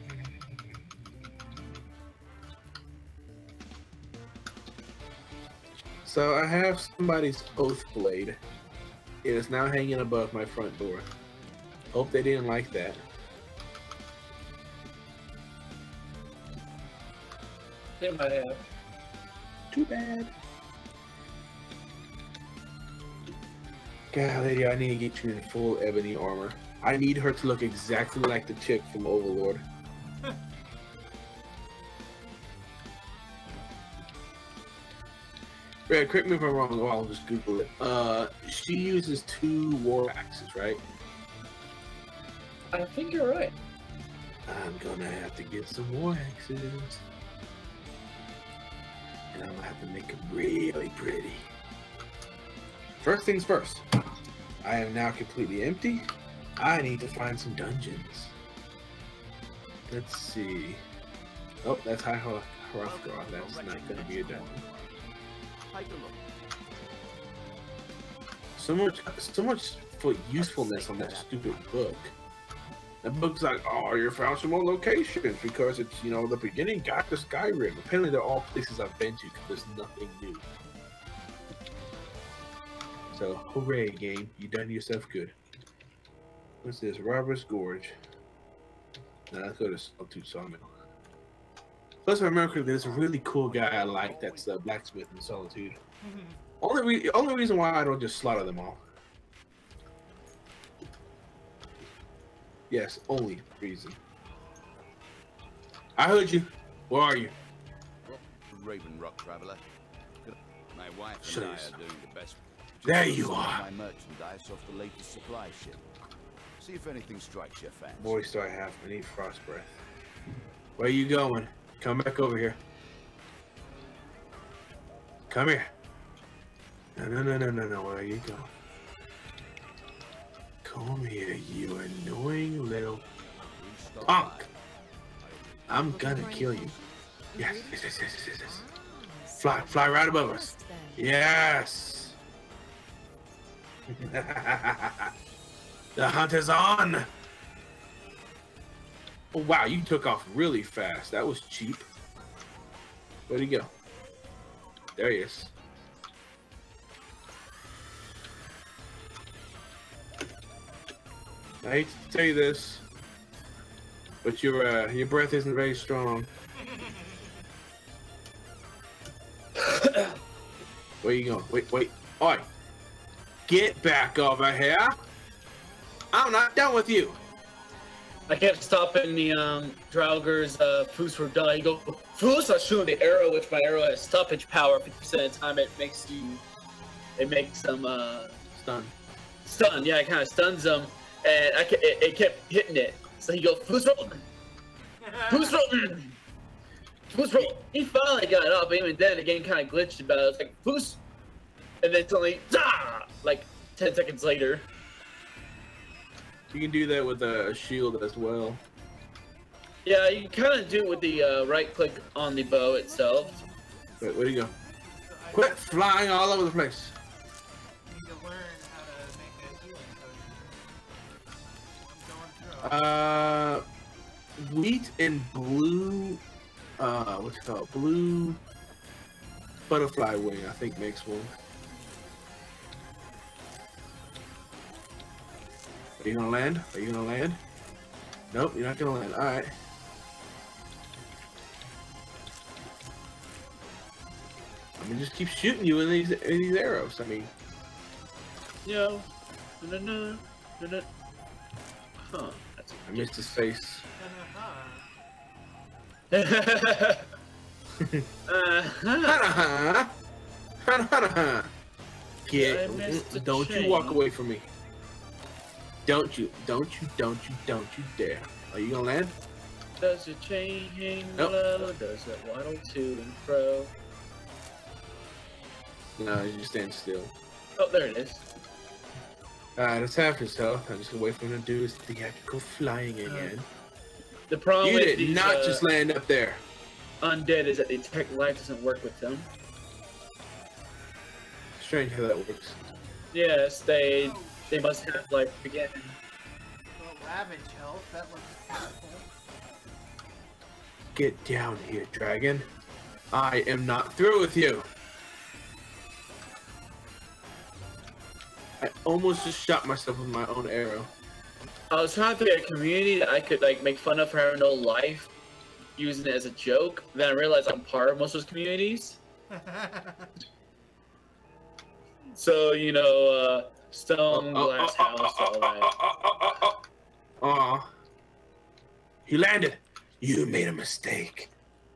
C: So I have somebody's oath blade. It is now hanging above my front door. Hope they didn't like that.
A: They might have.
C: Too bad. God, lady, I need to get you in full ebony armor. I need her to look exactly like the chick from Overlord. Red, correct me if I'm wrong, or I'll just Google it. She uses 2 war axes, right?
A: I think you're right.
C: I'm gonna have to get some war axes. And I'm gonna have to make them really pretty. First things first. I am now completely empty. I need to find some dungeons. Let's see. Oh, that's High Hrothgar. That's not gonna be a dungeon. So much for usefulness on that stupid book. That book's like, oh, you found some more locations because it's, you know, the beginning got to Skyrim. Apparently they're all places I've been to because there's nothing new. So, hooray, game. You done yourself good. What's this? Robert's Gorge. Now let's go to Solitude Sawmill. Plus, if I remember correctly, there's a really cool guy I like that's a blacksmith in Solitude. Only reason why I don't just slaughter them all. Yes, only reason. I heard you. Where are you?
E: Raven Rock Traveler. My wife
C: Shut
E: and I
C: up.
E: are doing the best.
C: There
E: to
C: you
E: sell
C: are.
E: My merchandise off the latest supply ship. See if anything strikes your fancy.
C: Voice do I have? I need frost breath. Where are you going? Come back over here. Come here. No. Where are you going? Come here, you annoying little punk. I'm gonna kill you. Yes. Fly right above us. Yes. The hunt is on. Oh wow, you took off really fast. That was cheap. Where'd he go? There he is. I hate to tell you this, but your breath isn't very strong. Where you going? Wait. Oi! Get back over here! I'm not done with you!
A: I kept stopping the Draugur's Foos for die. You go, Foos, I shoot the arrow, which my arrow has stoppage power 50% of the time. It makes them stun. Yeah, it kind of stuns them, and it kept hitting it. So he goes, Foos roll, Foos roll, Foos roll. He finally got it up, but even then the game kind of glitched about it. It was like Foos, and then suddenly, like 10 seconds later.
C: You can do that with a shield as well.
A: Yeah, you can kind of do it with the right click on the bow itself.
C: Wait, where'd he go? Quit flying all over the place.
B: You need to learn how to make a healing potion. I'm going through.
C: Wheat and blue, what's it called? Blue butterfly wing, I think makes one. Are you gonna land? Are you gonna land? Nope, you're not gonna land. Alright. I'm gonna just keep shooting you in these arrows. I mean,
A: Yo. No. Huh. That's
C: I missed his face. Get,
A: I missed the
C: don't you
A: chain.
C: walk away from me. Don't you dare. Are you gonna land?
A: Does your chain hang
C: Nope.
A: low? Does it waddle to and fro?
C: No, you just stand still.
A: Oh, there it is.
C: Alright, it's half his health. I'm just gonna wait for him to do his theatrical flying again.
A: The problem
C: You
A: with
C: did
A: these,
C: not just land up there.
A: undead is that the detect life doesn't work with them.
C: Strange how that works.
A: Yes, they must have life again.
B: Well, ravage health. That looks powerful.
C: Get down here, dragon. I am not through with you. I almost just shot myself with my own arrow.
A: I was trying to get a community that I could like make fun of for having no life, using it as a joke. Then I realized I'm part of most of those communities. So you know, stone, glass house, all that.
C: Aw. He landed. You made a mistake.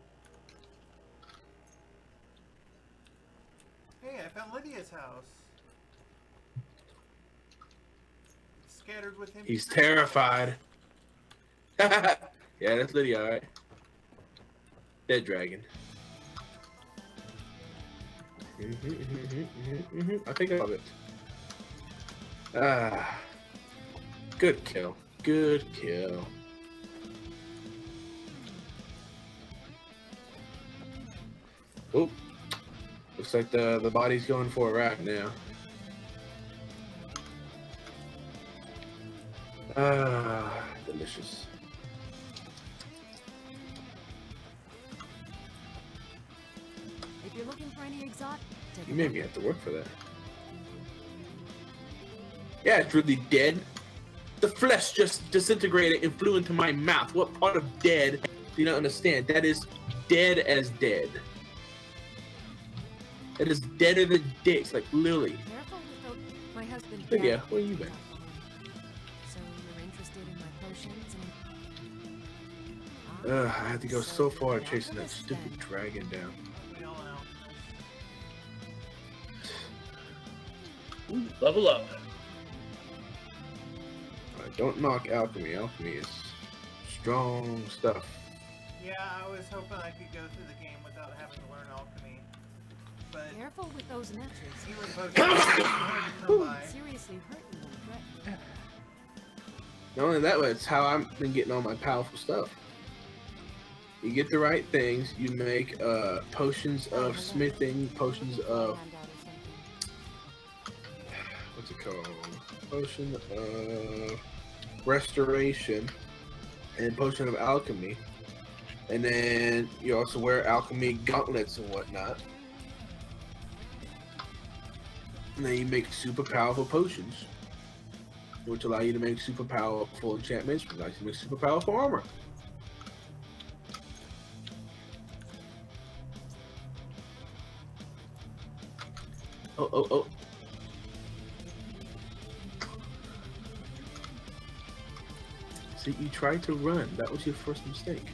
B: Hey, I found Lydia's house. It's scattered with him.
C: He's terrified. Yeah, that's Lydia, alright. Dead dragon. I think I love it. Ah. Good kill. Good kill. Oh. Looks like the body's going for a wrap now. Ah, delicious.
F: If you're looking for any exotic, take
C: You
F: a
C: made
F: look.
C: me have to work for that. Yeah, it's really dead. The flesh just disintegrated and flew into my mouth. What part of dead do you not understand? That is dead as dead. That is deader than dicks, like literally.
F: Careful with the... My husband.
C: Lydia,
F: Dad
C: where you been?
F: got one. So you're interested in my potions and...
C: Ugh, I had to go so far
F: you're
C: chasing that
F: alchemist
C: stupid
F: then.
C: dragon down.
B: We all know.
A: Ooh, level up.
C: Don't knock alchemy. Alchemy is strong stuff.
B: Yeah, I was hoping I could go through the game without having to learn alchemy. But
F: Careful with those natures.
B: healing potions are hard to come by.
F: Seriously hurt you and threaten.
C: Not only that, but it's how I've been getting all my powerful stuff. You get the right things, you make potions of smithing, potions of what's it called? Potion of restoration, and potion of alchemy. And then you also wear alchemy gauntlets and whatnot. And then you make super powerful potions, which allow you to make super powerful enchantments, which allows you to make super powerful armor. Oh. See, you tried to run. That was your first mistake.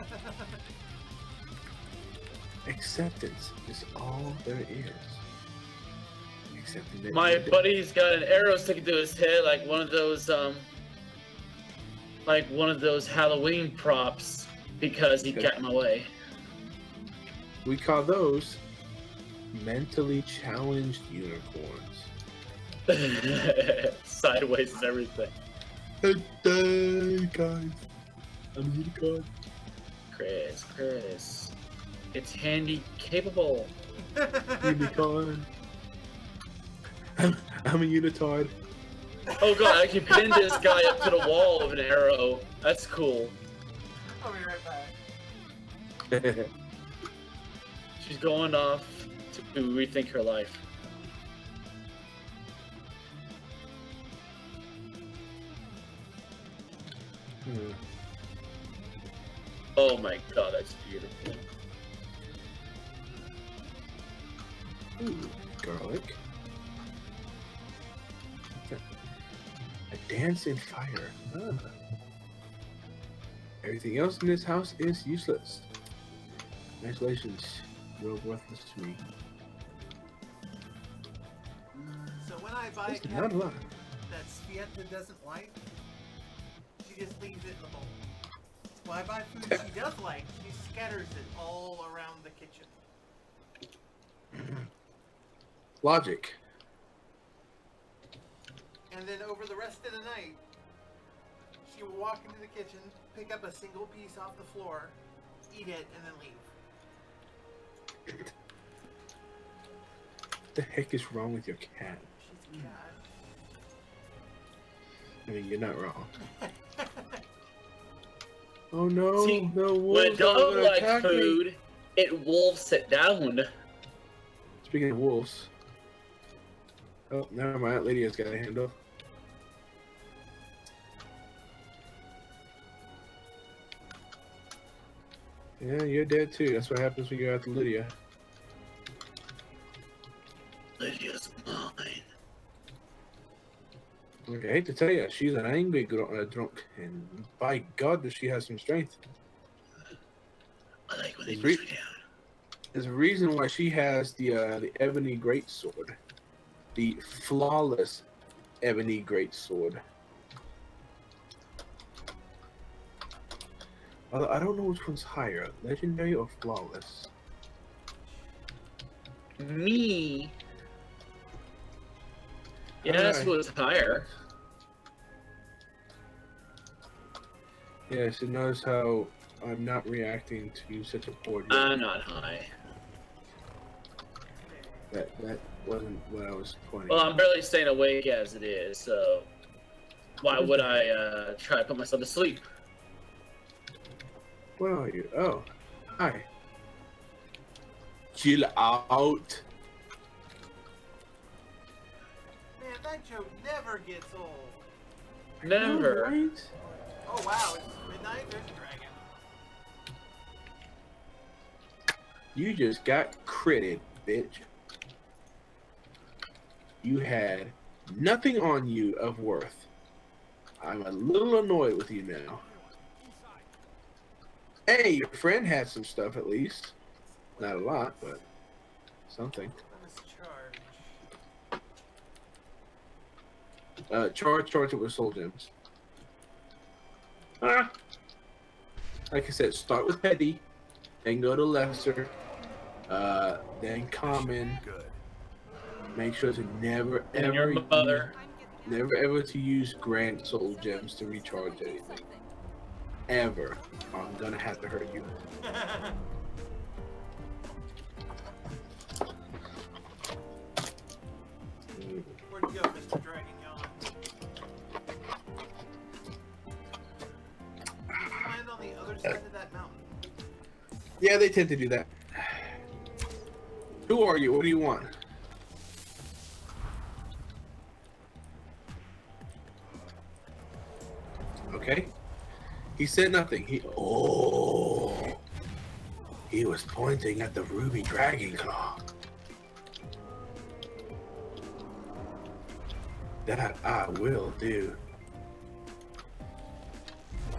C: Acceptance is all there is. Accepting that
A: My buddy's got an arrow sticking to his head, like one of those Halloween props, because he got in my way.
C: We call those mentally challenged unicorns.
A: Sideways and everything.
C: Hey guys, I'm a unicorn.
A: Chris, it's handy capable.
C: Unicorn. I'm a unitard.
A: Oh god, I can pin this guy up to the wall with an arrow. That's cool.
B: I'll be right back.
A: She's going off to rethink her life. Oh my god, that's beautiful.
C: Ooh, garlic. A dance in fire. Ah. Everything else in this house is useless. Congratulations, you're worthless to me.
B: So when I buy a
C: That's not a
B: cat
C: lot.
B: that Svieta doesn't like, she just leaves it in the bowl. When I buy food she does like, she scatters it all around the kitchen.
C: Logic.
B: And then over the rest of the night, she will walk into the kitchen, pick up a single piece off the floor, eat it, and then leave.
C: What the heck is wrong with your cat?
B: She's a cat.
C: I mean, you're not wrong. Oh no,
A: See,
C: no
A: when
C: wolves
A: a dog
C: are gonna
A: likes
C: attack me.
A: food, it wolfs it down.
C: Speaking of wolves. Oh, never mind. That lady has got a handle. Yeah, you're dead too. That's what happens when you're after Lydia.
A: Lydia's mine.
C: Look, I hate to tell you, she's an angry drunk, and by God, does she have some strength.
A: I like when they
C: Re-
A: push me down.
C: There's a reason why she has the ebony greatsword, the flawless ebony greatsword. Although I don't know which one's higher, legendary or flawless.
A: Me. Yeah, that's
C: Alright.
A: what's higher.
C: Yeah, so notice how I'm not reacting to such a poor joke.
A: I'm not high.
C: That wasn't what I was pointing.
A: Well,
C: at.
A: I'm barely staying awake as it is, so why would I try to put myself to sleep?
C: What are you? Oh, hi. Chill out.
B: Man, that joke never gets old.
A: Never.
C: Right?
B: Oh wow, it's midnight, there's a dragon.
C: You just got critted, bitch. You had nothing on you of worth. I'm a little annoyed with you now. Hey, your friend had some stuff at least. Not a lot, but something.
B: What is charge?
C: Charge it with soul gems. Ah. Like I said, start with petty, then go to lesser, then common.
E: Good.
C: Make sure to never
A: And your
C: ever
A: mother.
C: never ever to use grand soul gems to recharge anything. Ever. I'm gonna have to hurt you.
B: Where'd you go, Mr. Dragon Yawn? You land on the other side of that mountain.
C: Yeah, they tend to do that. Who are you? What do you want? Okay. He said nothing. He was pointing at the ruby dragon claw. That I will do.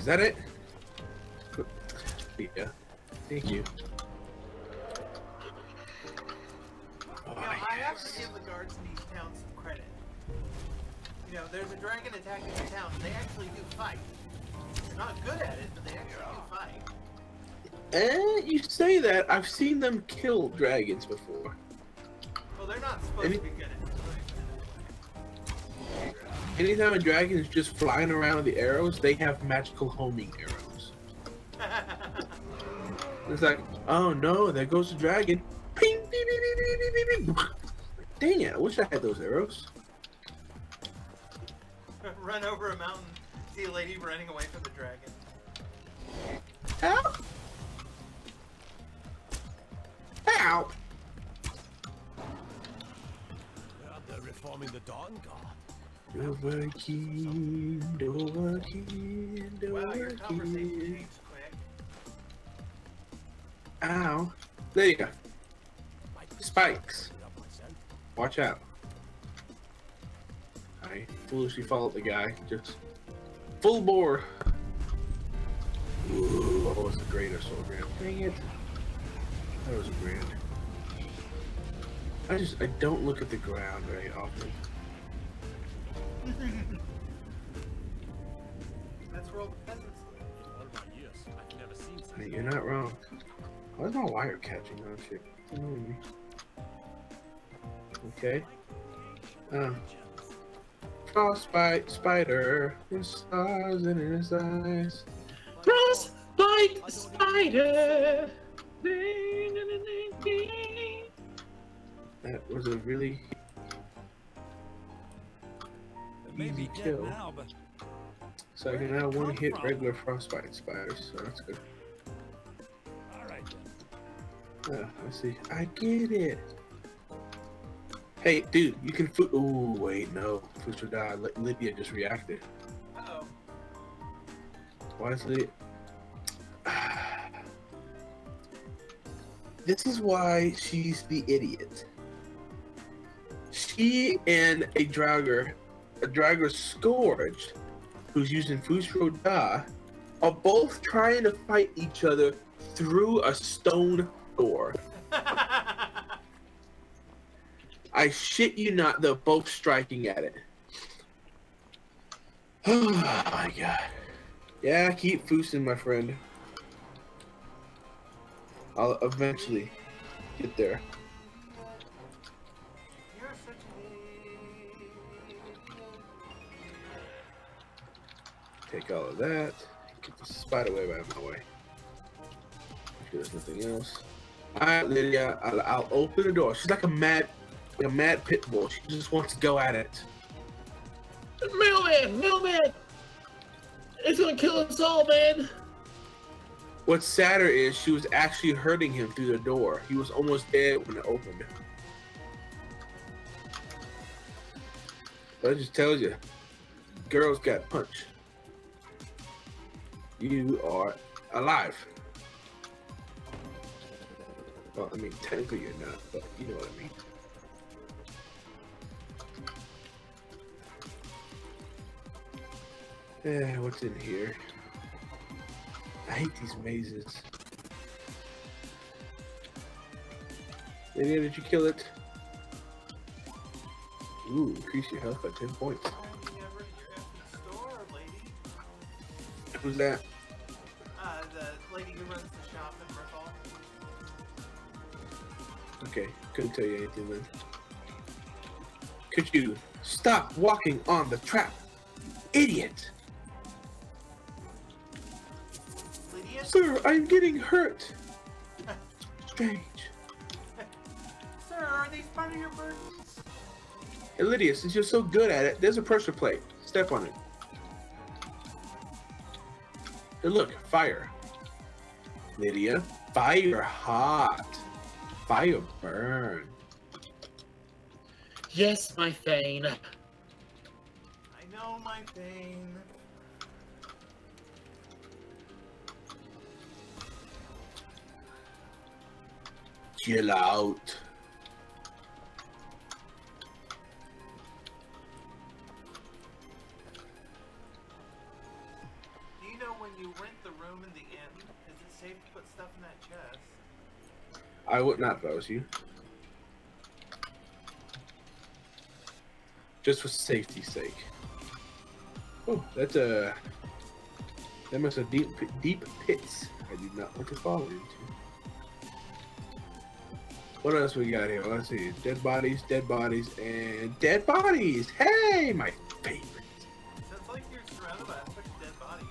C: that it? Yeah. Thank you. Oh,
B: Now, I have
C: yes.
B: to give the guards in these towns some credit. You know, there's a dragon attacking the town, and they actually do fight. They're not good at it, but they actually do fight.
C: You say that. I've seen them kill dragons before.
B: Well, they're not supposed to be good at it.
C: Anytime a dragon is just flying around with the arrows, they have magical homing arrows. It's like, oh no, there goes the dragon. Ping, beep, beep, beep, beep, beep, beep, beep. Dang it, I wish I had those arrows.
B: Run over a mountain, see a lady running away from the dragon.
C: Ow! Ow!
G: They're reforming the Dawn Guard.
C: Dovahkiin, Dovahkiin,
B: Wow, your conversation
C: Dovahkiin.
B: changed quick.
C: Ow. There you go. Spikes. Watch out. I foolishly followed the guy. Just full bore. Ooh, oh, it's a greater soul grant. Dang it. That was a grand. I don't look at the ground very often.
B: That's where all the peasants live.
G: All my years, I've never seen
C: I
G: such
C: mean, you're not wrong. Why is my wire catching on shit? It's annoying me. Okay. Frostbite spider. His stars in his eyes.
A: Frostbite spider.
C: That was a really easy kill. So I can now one hit regular frostbite spiders, so that's good.
G: Alright then.
C: I see. I get it. Hey, dude, you can food. Ooh, wait, no. Fuster died. Lydia just reacted.
B: Uh-oh.
C: Why is Lydia? This is why she's the idiot. She and a Draugr Scourge, who's using Fusro Da, are both trying to fight each other through a stone door. I shit you not, they're both striking at it. Oh my god. Yeah, keep foosing, my friend. I'll eventually get there.
B: You're such a...
C: Take all of that. Get the spider web out of my way. There's nothing else. Alright, Lydia, I'll open the door. She's like a mad pit bull. She just wants to go at it.
A: Mailman! It's gonna kill us all, man!
C: What's sadder is she was actually hurting him through the door. He was almost dead when it opened. But it just tells you, girls got punched. You are alive. Well, I mean, technically you're not, but you know what I mean. Yeah, what's in here? I hate these mazes. Lydia, did you kill it? Ooh, increase your health by 10 points.
B: Have you ever at your empty store, lady?
C: Who's that?
B: The lady who runs the shop in Berthal.
C: Okay, couldn't tell you anything then. Could you stop walking on the trap, idiot?
B: Lydia?
C: Sir, I'm getting hurt. Strange.
B: Sir, are these part of your burdens?
C: Hey, Lydia, since you're so good at it, there's a pressure plate. Step on it. Hey, look, fire. Lydia, fire hot. Fire burn.
A: Yes, my Thane.
B: I know my thing.
C: Chill out.
B: Do you know when you rent the room in the inn, is it safe to put stuff in that chest?
C: I would not if I was you. Just for safety's sake. Oh, that's a... That must have deep pits I do not want to fall into. What else we got here? Let's see. Dead bodies, and dead bodies! Hey, my favorite.
B: Sounds like you're surrounded by a bunch of dead bodies.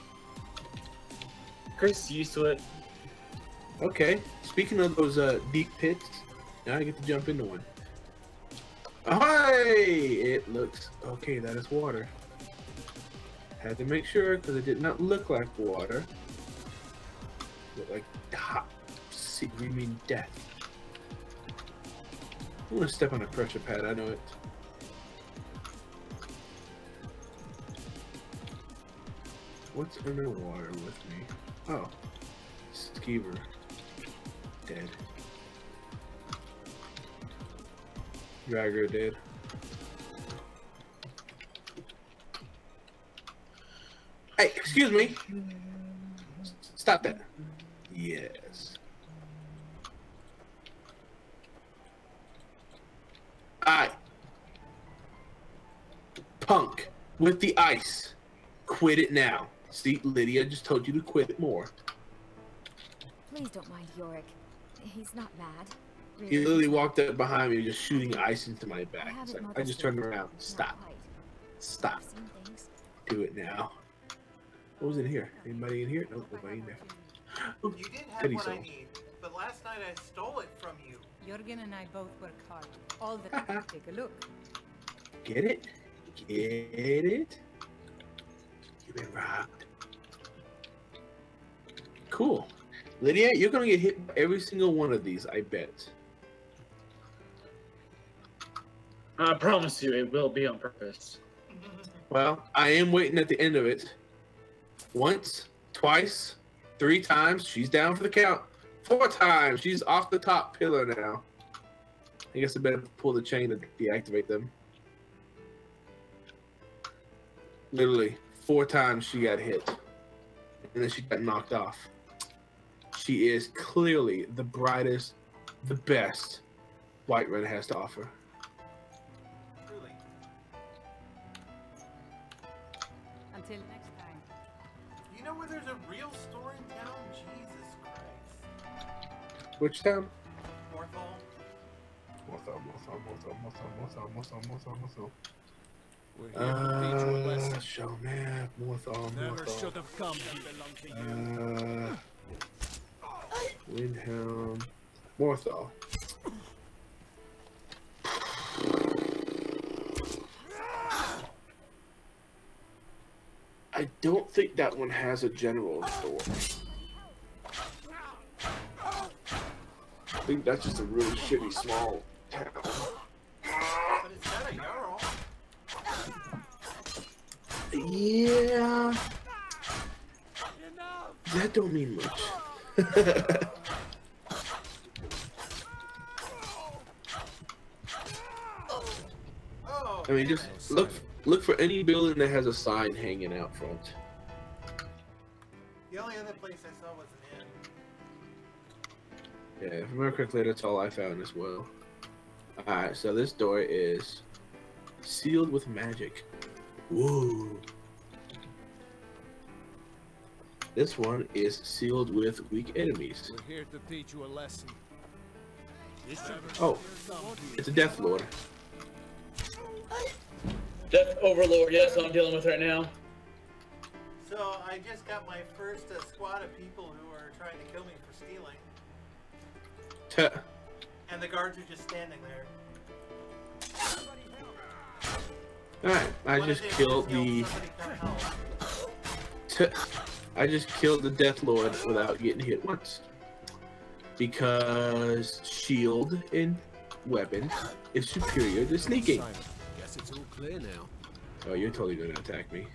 A: Chris is used to it.
C: Okay, speaking of those deep pits, now I get to jump into one. Hey! It looks... Okay, that is water. Had to make sure, because it did not look like water. Looked like hot. See, we mean death. I'm gonna step on a pressure pad, I know it. What's in the water with me? Oh. Skeever. Dead. Dragger dead. Hey, excuse me. Stop that. Yes. Punk with the ice. Quit it now. See, Lydia just told you to quit it more.
F: Please don't mind Yorick. He's not mad.
C: He literally walked up behind me, just shooting ice into my back.
F: I
C: It's
F: haven't
C: like, I just turned around.
F: It's
C: Stop.
F: not right.
C: Stop.
F: I've seen things.
C: Do it now. What was in here? Anybody in here? Nope, nobody in there. Ooh,
B: You did have
C: pity
B: what I
C: soul.
B: need, but last night I stole it from you.
H: Jurgen and I both work hard. All the time. Take a look.
C: Get it? Get it? You've been robbed. Cool. Lydia, you're gonna get hit by every single one of these, I bet.
A: I promise you, it will be on purpose.
C: Well, I am waiting at the end of it. Once, twice, 3 times, she's down for the count. 4 times, she's off the top pillar now. I guess I better pull the chain to deactivate them. Literally, 4 times she got hit. And then she got knocked off. She is clearly the brightest, the best Whiterun has to offer.
B: Truly.
H: Until next time.
B: You know where there's a real store in town? Jesus Christ.
C: Which town?
B: Morthal?
C: Morthal.
G: We're here to teach you a lesson.
C: Show map, Morthal.
G: Never should have come here. Belong to you.
C: Windhelm, Morthal. I don't think that one has a general store. I think that's just a really shitty small town.
B: But it's got a Jarl.
C: Yeah. That don't mean much.
B: Oh,
C: I mean, just look for any building that has a sign hanging out front.
B: the only other place I saw was an inn.
C: Yeah, if I remember correctly, that's all I found as well. Alright, so this door is sealed with magic. Whoa. This one is sealed with weak enemies.
G: We're here to teach you a lesson.
C: Oh, it's a Death Lord.
A: Death Overlord, yes, I'm dealing with right now.
B: So I just got my first squad of people who are trying to kill me for stealing. And the guards are just standing there.
C: Alright, I just killed the... I just killed the Death Lord without getting hit once. Because shield and weapon is superior to sneaking.
G: Simon, guess it's all clear now.
C: Oh, you're totally gonna attack me.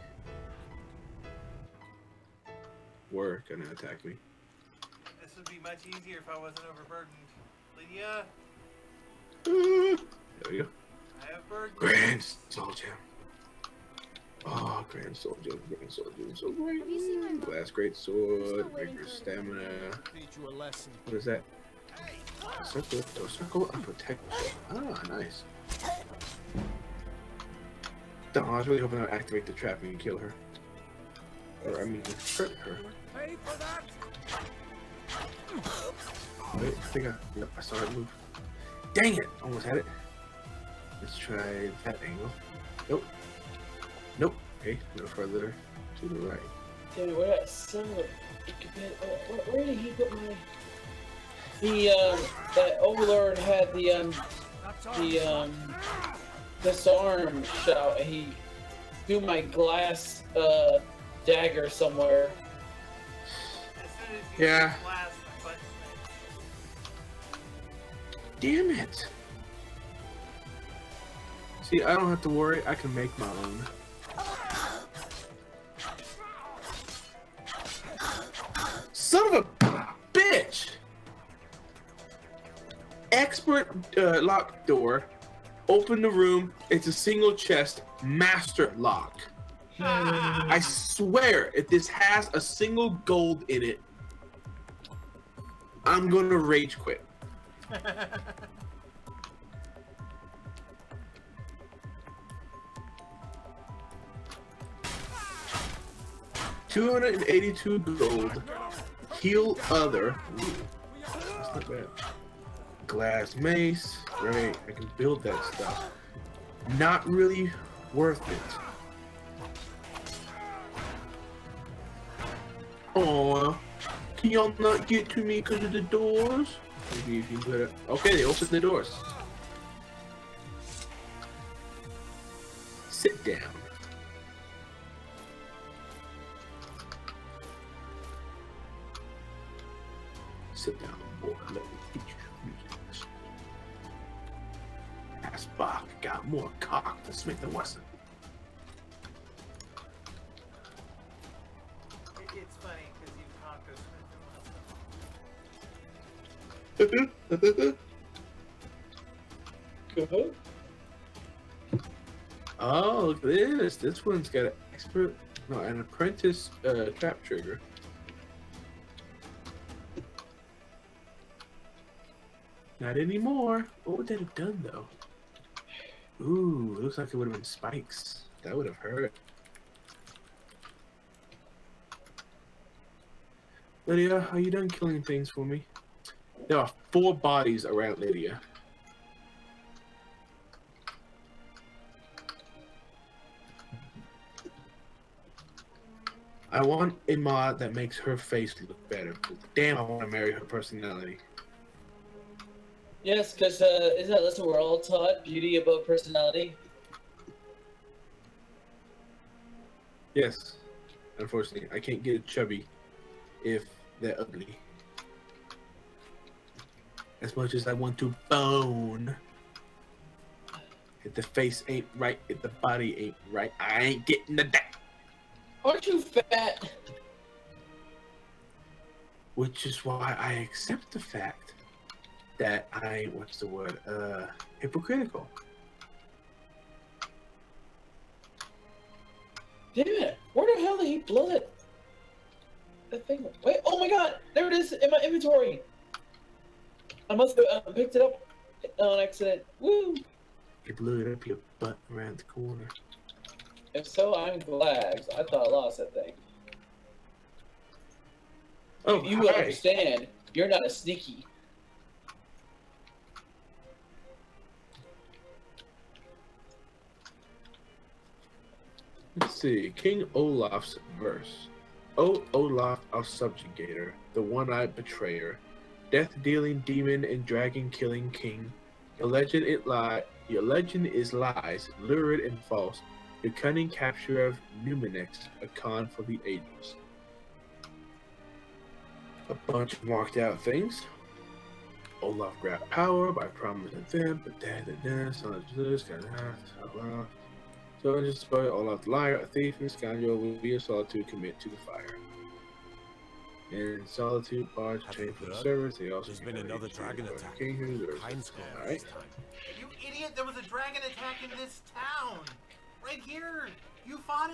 C: Were gonna attack me.
B: This would be much easier if I wasn't overburdened. Lydia,
C: There we go.
B: I have burden.
C: Grand Soldier. Oh, grand sword, so great.
F: Have you seen my mom?
C: Glass great sword, rigorous stamina.
G: Teach you a lesson.
C: What is that? Circle and protect. Ah, nice. I was really hoping I would activate the trap and kill her. Or, I mean, hurt her.
G: Pay for that.
C: Wait, I think yep, I saw it move. Dang it! Almost had it. Let's try that angle. Nope. Nope. Okay, no further to the right.
A: Dude, where that son of a... Where did he put my... that Overlord had the disarm shout, and he threw my glass, dagger somewhere.
B: As soon as you
C: Yeah.
B: blast my button.
C: Damn it! See, I don't have to worry. I can make my own. Son of a bitch! Expert lock door. Open the room. It's a single chest. Master lock. I swear, if this has a single gold in it, I'm gonna rage quit. 282 gold. Heal other. Ooh, that's not bad. Glass mace. Great. I can build that stuff. Not really worth it. Aw. Can y'all not get to me because of the doors? Maybe if you put it. Okay, they opened the doors. Sit down. Sit down, boy. Let me teach you music. Ass Bach got more cock than Smith and Wesson.
B: It's funny because you conquer Smith and Wesson.
C: Oh, look at this. This one's got an apprentice trap trigger. Not anymore. What would that have done, though? Ooh, it looks like it would have been spikes. That would have hurt. Lydia, are you done killing things for me? There are 4 bodies around Lydia. I want a mod that makes her face look better. Damn, I want to marry her personality.
A: Yes, because isn't that lesson we're all taught? Beauty above personality?
C: Yes. Unfortunately, I can't get chubby if they're ugly. As much as I want to bone. If the face ain't right, if the body ain't right, I ain't getting the that.
A: Aren't you fat?
C: Which is why I accept the fact that I, what's the word, hypocritical.
A: Damn it! Where the hell did he blow that thing? Wait! Oh my God! There it is in my inventory. I must have picked it up on accident. Woo!
C: You blew it up your butt around the corner.
A: If so, I'm glad. 'Cause I thought I lost that thing.
C: Oh,
A: You will
C: hi.
A: understand. You're not a sneaky.
C: Let's see. King Olaf's verse. O Olaf, our subjugator, the one-eyed betrayer, death-dealing demon and dragon-killing king. Your legend is lies, lurid and false. Your cunning capture of Numenix, a con for the ages. A bunch of marked out things. Olaf grabbed power by promising them, but so just spoil Olaf the liar, a thief, and scoundrel will be a solitude commit to the fire. And solitude barge chain for the servers. They also
G: There's been another dragon attack. Heinz
C: Alright.
B: You idiot! There was a dragon attack in this town! Right here! You fought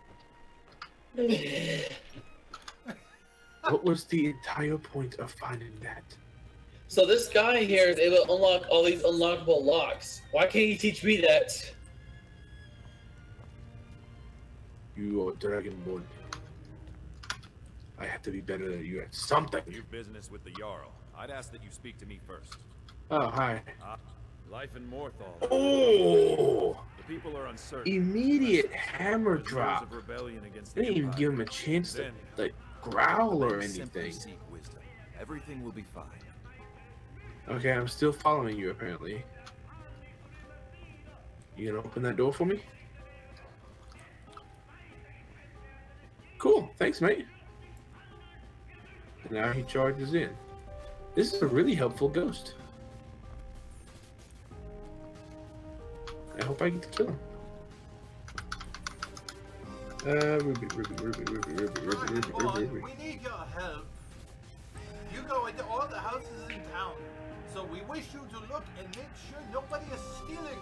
B: it!
C: What was the entire point of finding that?
A: So this guy here is able to unlock all these unlockable locks. Why can't he teach me that?
C: You are Dragonborn. I have to be better than you at something.
I: You've business with the Jarl. I'd ask that you speak to me first.
C: Oh, hi.
I: Life in Morthal.
C: Oh!
I: The people are uncertain.
C: Immediate hammer
I: There's
C: drop.
I: of rebellion against
C: They
I: the
C: didn't even
I: Empire.
C: give him a chance to,
I: Then,
C: like, growl or
E: Then simply
C: anything.
E: seek wisdom. Everything will be fine.
C: Okay, I'm still following you, apparently. You gonna open that door for me? Cool, thanks, mate. And now he charges in. This is a really helpful ghost. I hope I get to kill him. Ruby.
B: Come on, we need your help. You go into all the houses in town, so we wish you to look and make sure nobody is stealing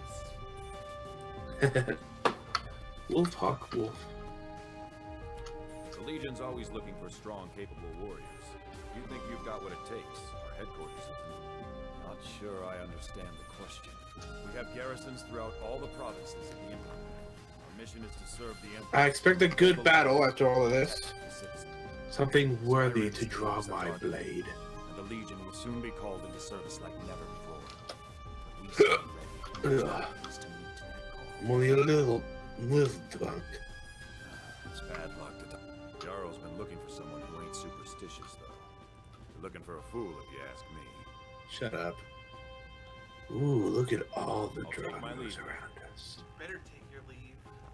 B: things.
C: Wolf, Hawk, Wolf.
I: the Legion's always looking for strong, capable warriors. You think you've got what it takes? Our headquarters. Not sure I understand the question. We have garrisons throughout all the provinces of the Empire. Our mission is to serve the Empire.
C: I expect a good battle after all of this.
I: The citizens.
C: Something worthy to draw my blade.
I: And the Legion will soon be called into service like never before. But we stand ready
C: Ugh.
I: to meet that call.
C: I'm only a little drunk.
I: It's bad luck to Jarl's been looking for someone who ain't superstitious, though. You're looking for a fool, if you ask me.
C: Shut up. Ooh, look at all the
I: I'll take my
C: Dragons
I: leave.
C: around us.
B: Better take your leave.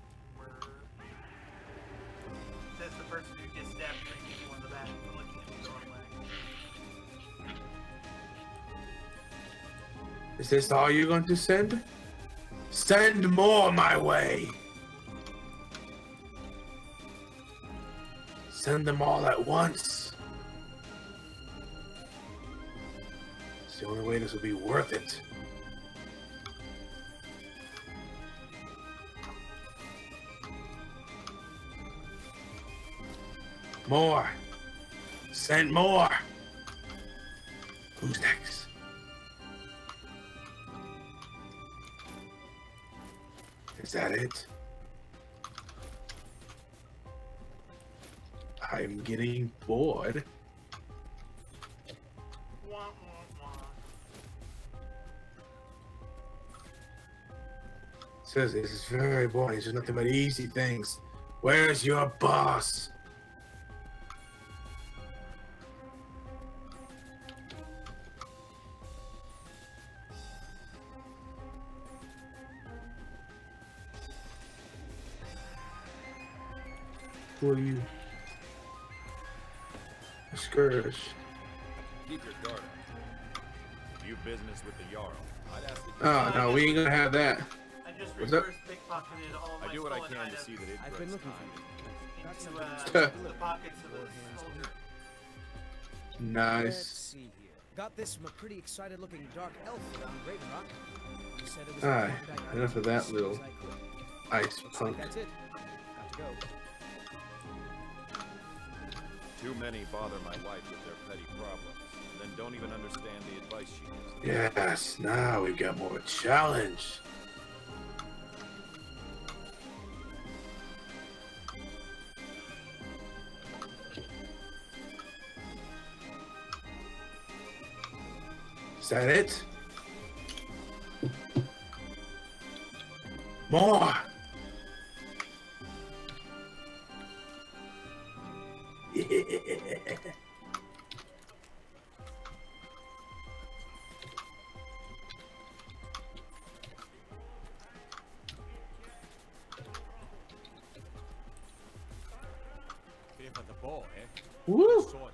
B: Says the person who just stabbed 3 people in the back for looking at me the wrong way.
C: Is this all you're going to send? Send more my way! Send them all at once. It's the only way this will be worth it. More. Send more. Who's next? Is that it? I'm getting bored.
B: Wah, wah, wah.
C: Says this is very boring. There's nothing but easy things. Where's your boss? Who are you? Scourge.
I: Keep your guard up. If you've business with the Jarl, I'd ask that you...
C: Oh no, we ain't gonna have that.
B: I just
C: What's up?
B: reverse pickpocketed all my
I: I do what I
B: stolen
I: can to
B: items
I: see that it
D: I've been
I: grows
D: looking for
I: time.
D: you.
B: into the pockets of the soldier.
D: Let's
C: Nice.
D: see here. Got this from a pretty excited looking dark elf around Raven Rock. He said it was
C: Alright,
D: important I got
C: enough of
D: it
C: that
D: as soon
C: little
D: as I could.
C: ice
D: Looks
C: punk.
D: like that's it. Got to go.
I: Too many bother my wife with their petty problems, and then don't even understand the advice she gives them.
C: Yes, now we've got more challenge. Is that it? More! Yeah.
G: Fear for the ball, eh?
C: Woo!
G: Sword.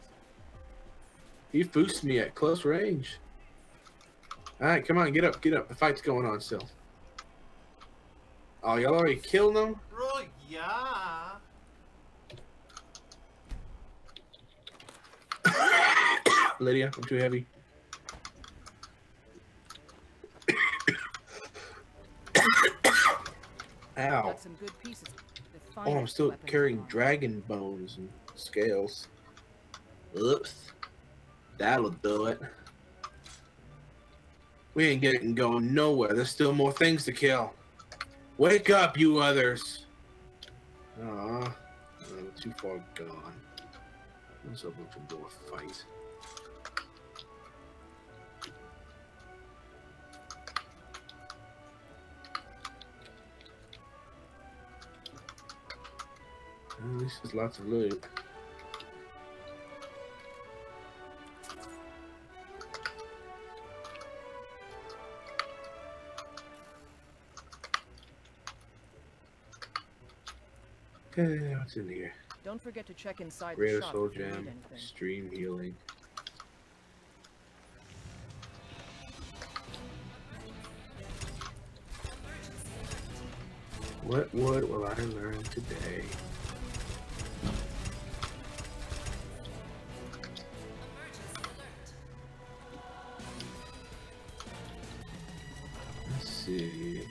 C: He boosts me at close range. Alright, come on, get up, get up. The fight's going on still. Oh, y'all already killed him?
B: Oh, yeah.
C: Lydia, I'm too heavy. Ow.
H: Got some good pieces. The
C: Oh, I'm
H: finest
C: still
H: weapons
C: carrying
H: along.
C: dragon bones and scales. Oops. That'll do it. We ain't getting going nowhere. There's still more things to kill. Wake up, you others. Aw. Too far gone. Let's open for more fight. At least there's lots of loot. Okay, what's in here?
H: Don't forget to check inside the
C: Greater
H: shop
C: Soul
H: if you need
C: Gem,
H: anything.
C: Extreme Healing. What wood will I learn today? Let's see.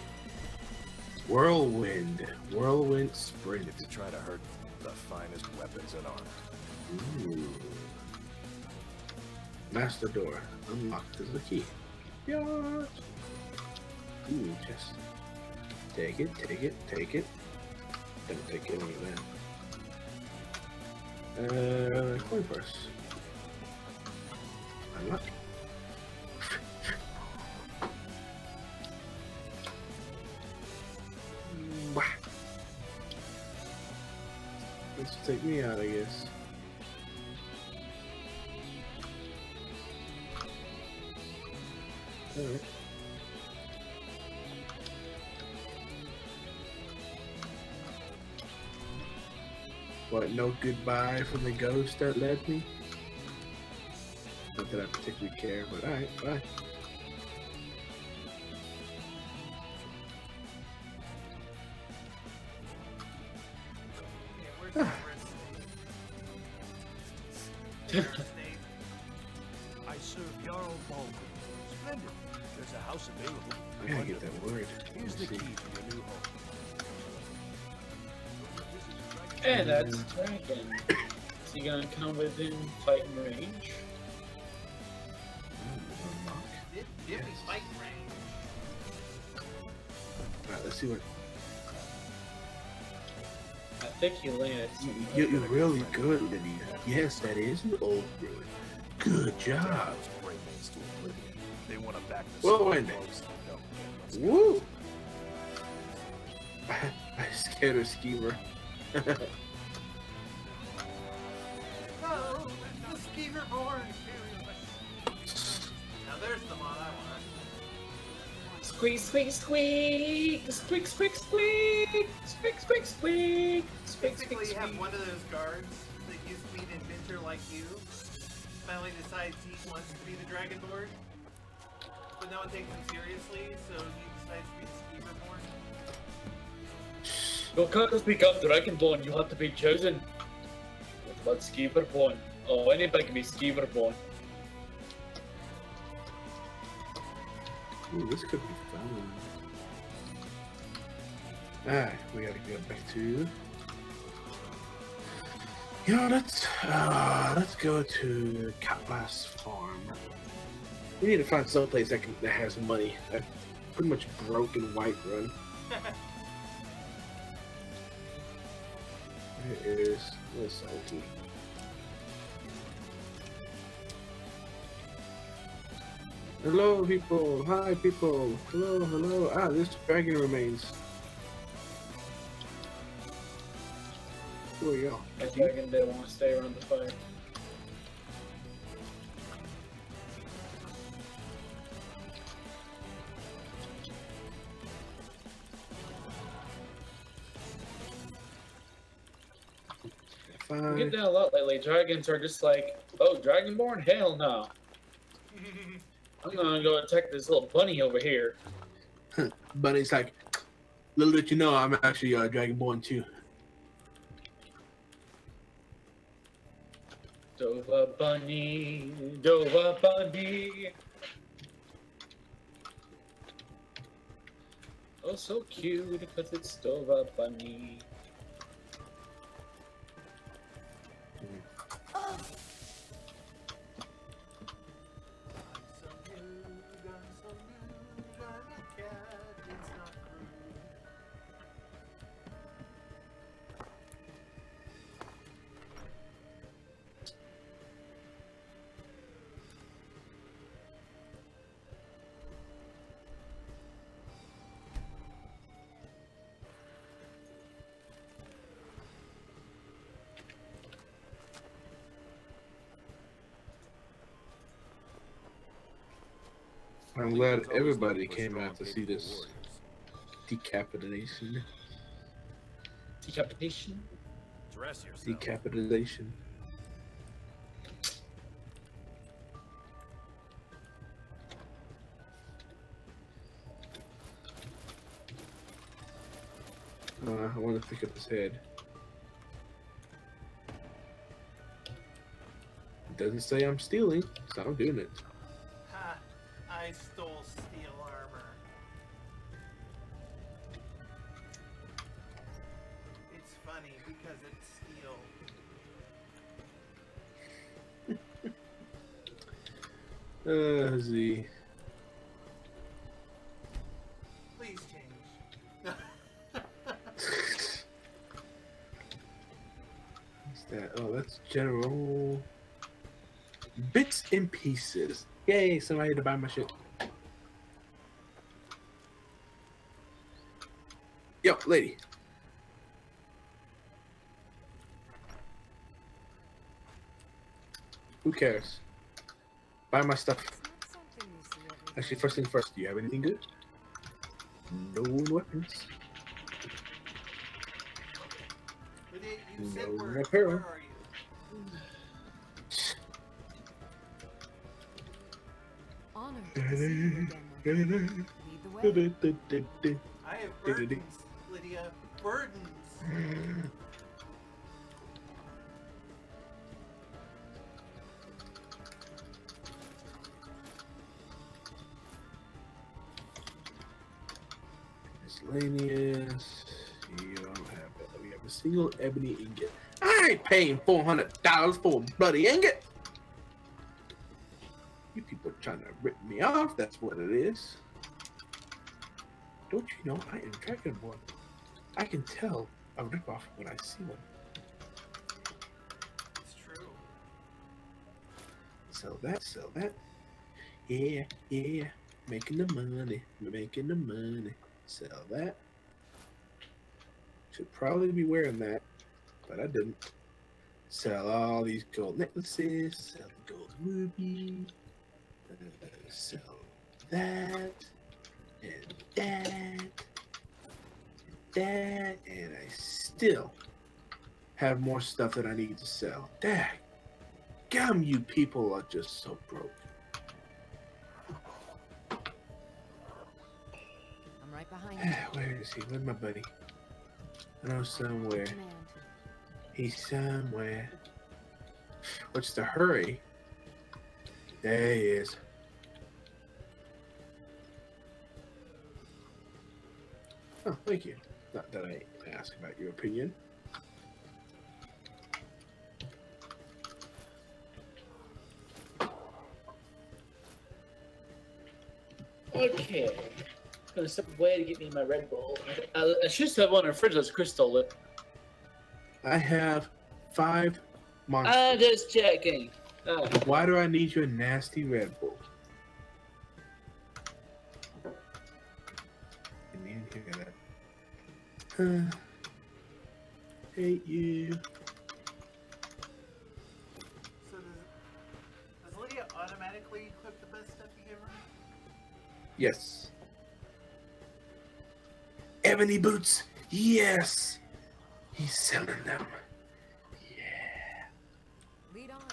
C: Whirlwind. Whirlwind Sprint.
E: To try to hurt the finest weapons and armor.
C: Ooh. Master door. Unlocked as the key. Yeah. Ooh, just take it, take it, take it. Don't take any of that. Coin purse. Unlock. Wah. Let's take me out, I guess. Alright. What, no goodbye from the ghost that led me? Not that I particularly care, but alright, bye.
B: Yeah, where's the rest?
E: I serve Jarl Balgruuf. Splendid. There's a house available.
C: I gotta get that word.
E: Here's the
C: Let's
E: key
C: see.
E: to your new home.
A: And that's Dragon. Is he gonna come within fighting range?
C: Unlock.
B: Give me fight range.
C: Alright, let's see what.
A: I think he landed.
C: You're really good, Lydia. Yes, that is an old ruin. Good job.
E: Remains to oblivion. They want to back the
C: Well, wait a
E: minute.
C: Woo! I scared a schemer.
B: Oh, it's the Skeever Born. Now there's the mod I want.
A: Squeak, squeak, squeak! Squeak, squeak, squeak! Squeak, squeak, squeak! Squeak,
B: Basically,
A: squeak,
B: you have
A: squeak!
B: one of those guards that used to be an inventor like you. Finally decides he wants to be the Dragonborn. But no one takes him seriously, so he decides to be the Skeever Born.
A: Because to become Dragonborn, you have to be chosen. What about Skeeverborn? Oh, anybody can be Skeeverborn.
C: Ooh, this could be fun. Alright, we gotta go back to. You know, let's go to Catlas Farm. We need to find someplace that has money. I've pretty much broken Whiterun. Where is this Oki? Hello, people. Hi, people. Hello, hello. Ah, this dragon remains. Here we go.
A: My dragon didn't want to stay around the fire. I'm
C: Fine.
A: getting that a lot lately. Dragons are just like, oh, Dragonborn? Hell no. I'm gonna go attack this little bunny over here.
C: But it's like, little did you know, I'm actually Dragonborn too.
A: Dova bunny, Dova bunny. Oh, Oh, so cute because it's stove up bunny.
C: I'm glad everybody came out to see this decapitation.
A: Decapitation?
I: Dress yourself.
C: Decapitation. I want to pick up his head. It doesn't say I'm stealing, so I'm doing it.
B: Ha! I stole steel armor. It's funny because it's steel.
C: Z.
B: Please change.
C: What's that? Oh, that's general. Bits and pieces. Yay, somebody to buy my shit. Yo, lady. Who cares? Buy my stuff.
F: It's not something you see every
C: Actually,
F: day.
C: first thing first, do you have anything good? No weapons.
B: Lydia, you said
C: No
B: where
C: apparel.
B: are you?
F: Honored to see you again, my friend. Lead the way.
B: I have burdens, Lydia. Burdens.
C: Miscellaneous. You don't have that. We have a single ebony ingot. I ain't paying $400 for a bloody ingot. You people are trying to rip me off. That's what it is. Don't you know I am Dragonborn? I can tell a ripoff when I see one.
B: It's true.
C: Sell that, sell that. Yeah, yeah. Making the money, making the money. Sell that. Should probably be wearing that, but I didn't. Sell all these gold necklaces, sell the gold ruby, sell that, and that, and that, and I still have more stuff that I need to sell. Dang, gum, you people are just so broke.
F: I'm right behind you.
C: Where is he? Where's my buddy? I know somewhere.
F: Command.
C: He's somewhere. What's the hurry? There he is. Oh, thank you. Not that I asked about your opinion.
A: Okay. I'm gonna step away to get me my Red Bull. I should have one in the fridge that's crystal lit.
C: I have 5 monsters.
A: I'm just checking.
C: Why do I need your nasty Red Bull? Didn't even hear that. Hate you.
B: So does Lydia automatically equip the best stuff you give her?
C: Yes. Ebony boots. Yes. He's selling them. Yeah.
F: Lead on.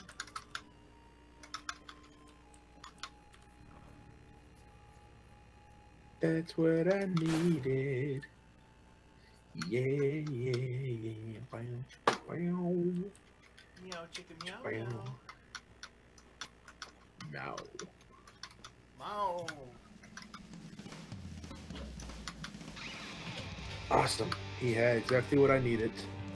C: That's what I needed. Yeah, yeah, yeah. Bam, bam,
B: Meow, chicken, meow,
C: bam.
B: meow.
C: Now.
B: Meow.
C: Awesome. He had exactly what I needed.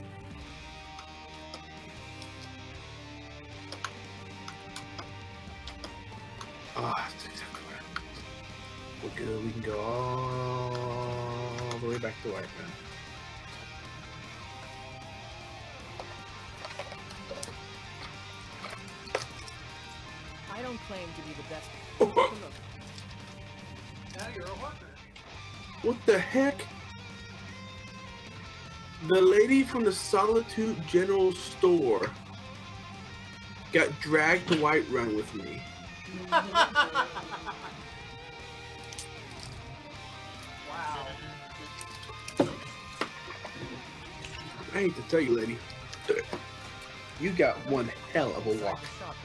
C: That's exactly what I need. We're good. We can go all the way back to White Man.
H: I don't claim to be the best.
B: Now you're a worker.
C: What the heck? The lady from the Solitude General Store got dragged to Whiterun with me.
B: Wow.
C: I hate to tell you, lady, you got one hell of a walk.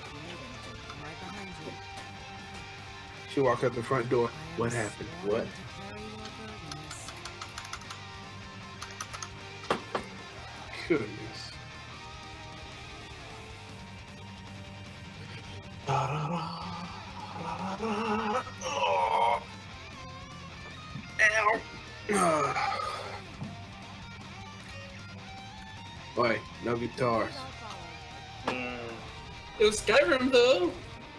C: She walked out the front door. What happened? What? Goodness. Oh. Ow. Wait, no guitars.
A: It was Skyrim though.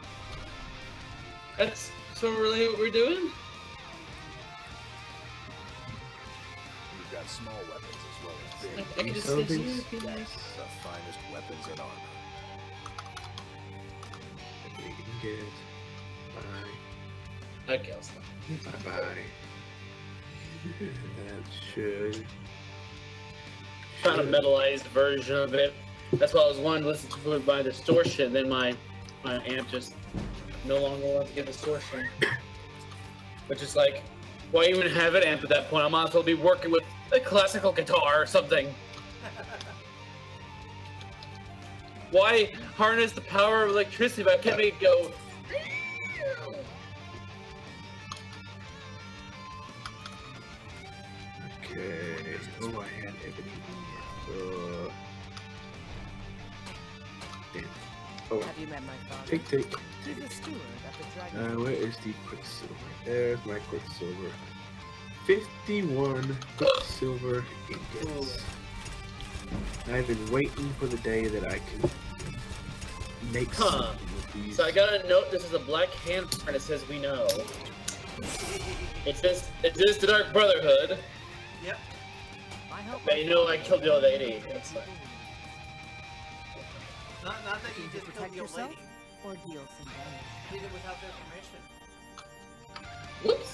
A: That's so really what we're doing.
E: We've got small weapons as well as big.
A: I can just
C: Some
A: say
C: things-
A: you.
E: Yes, the finest weapons and armor.
C: We can get. Bye.
A: Okay, I'll stop.
C: Bye bye. That should.
A: Found a metalized version of it. That's why I was wanting to listen to it by distortion. Then my amp just no longer wants to get distortion. Which is like, why even have an amp at that point? I might as well be working with a classical guitar or something. Why harness the power of electricity if I can't make it go?
C: Okay. Oh, I had ebony. Damn. Oh,
H: Have you met my father?
C: take.
H: He's a steward at the Dragon.
C: Where is the Quicksilver? There's my Quicksilver. 51 Quicksilver ingots. I've been waiting for the day that I can make something with these.
A: So I got a note. This is a black handprint. It says we know. It says the Dark Brotherhood.
B: Yep.
H: I help
A: But you know I killed the old lady. It's like,
B: Not that you just killed
H: protect
B: the old
H: yourself
B: lady.
H: or deal some damage.
B: You did it without their permission.
A: whoops.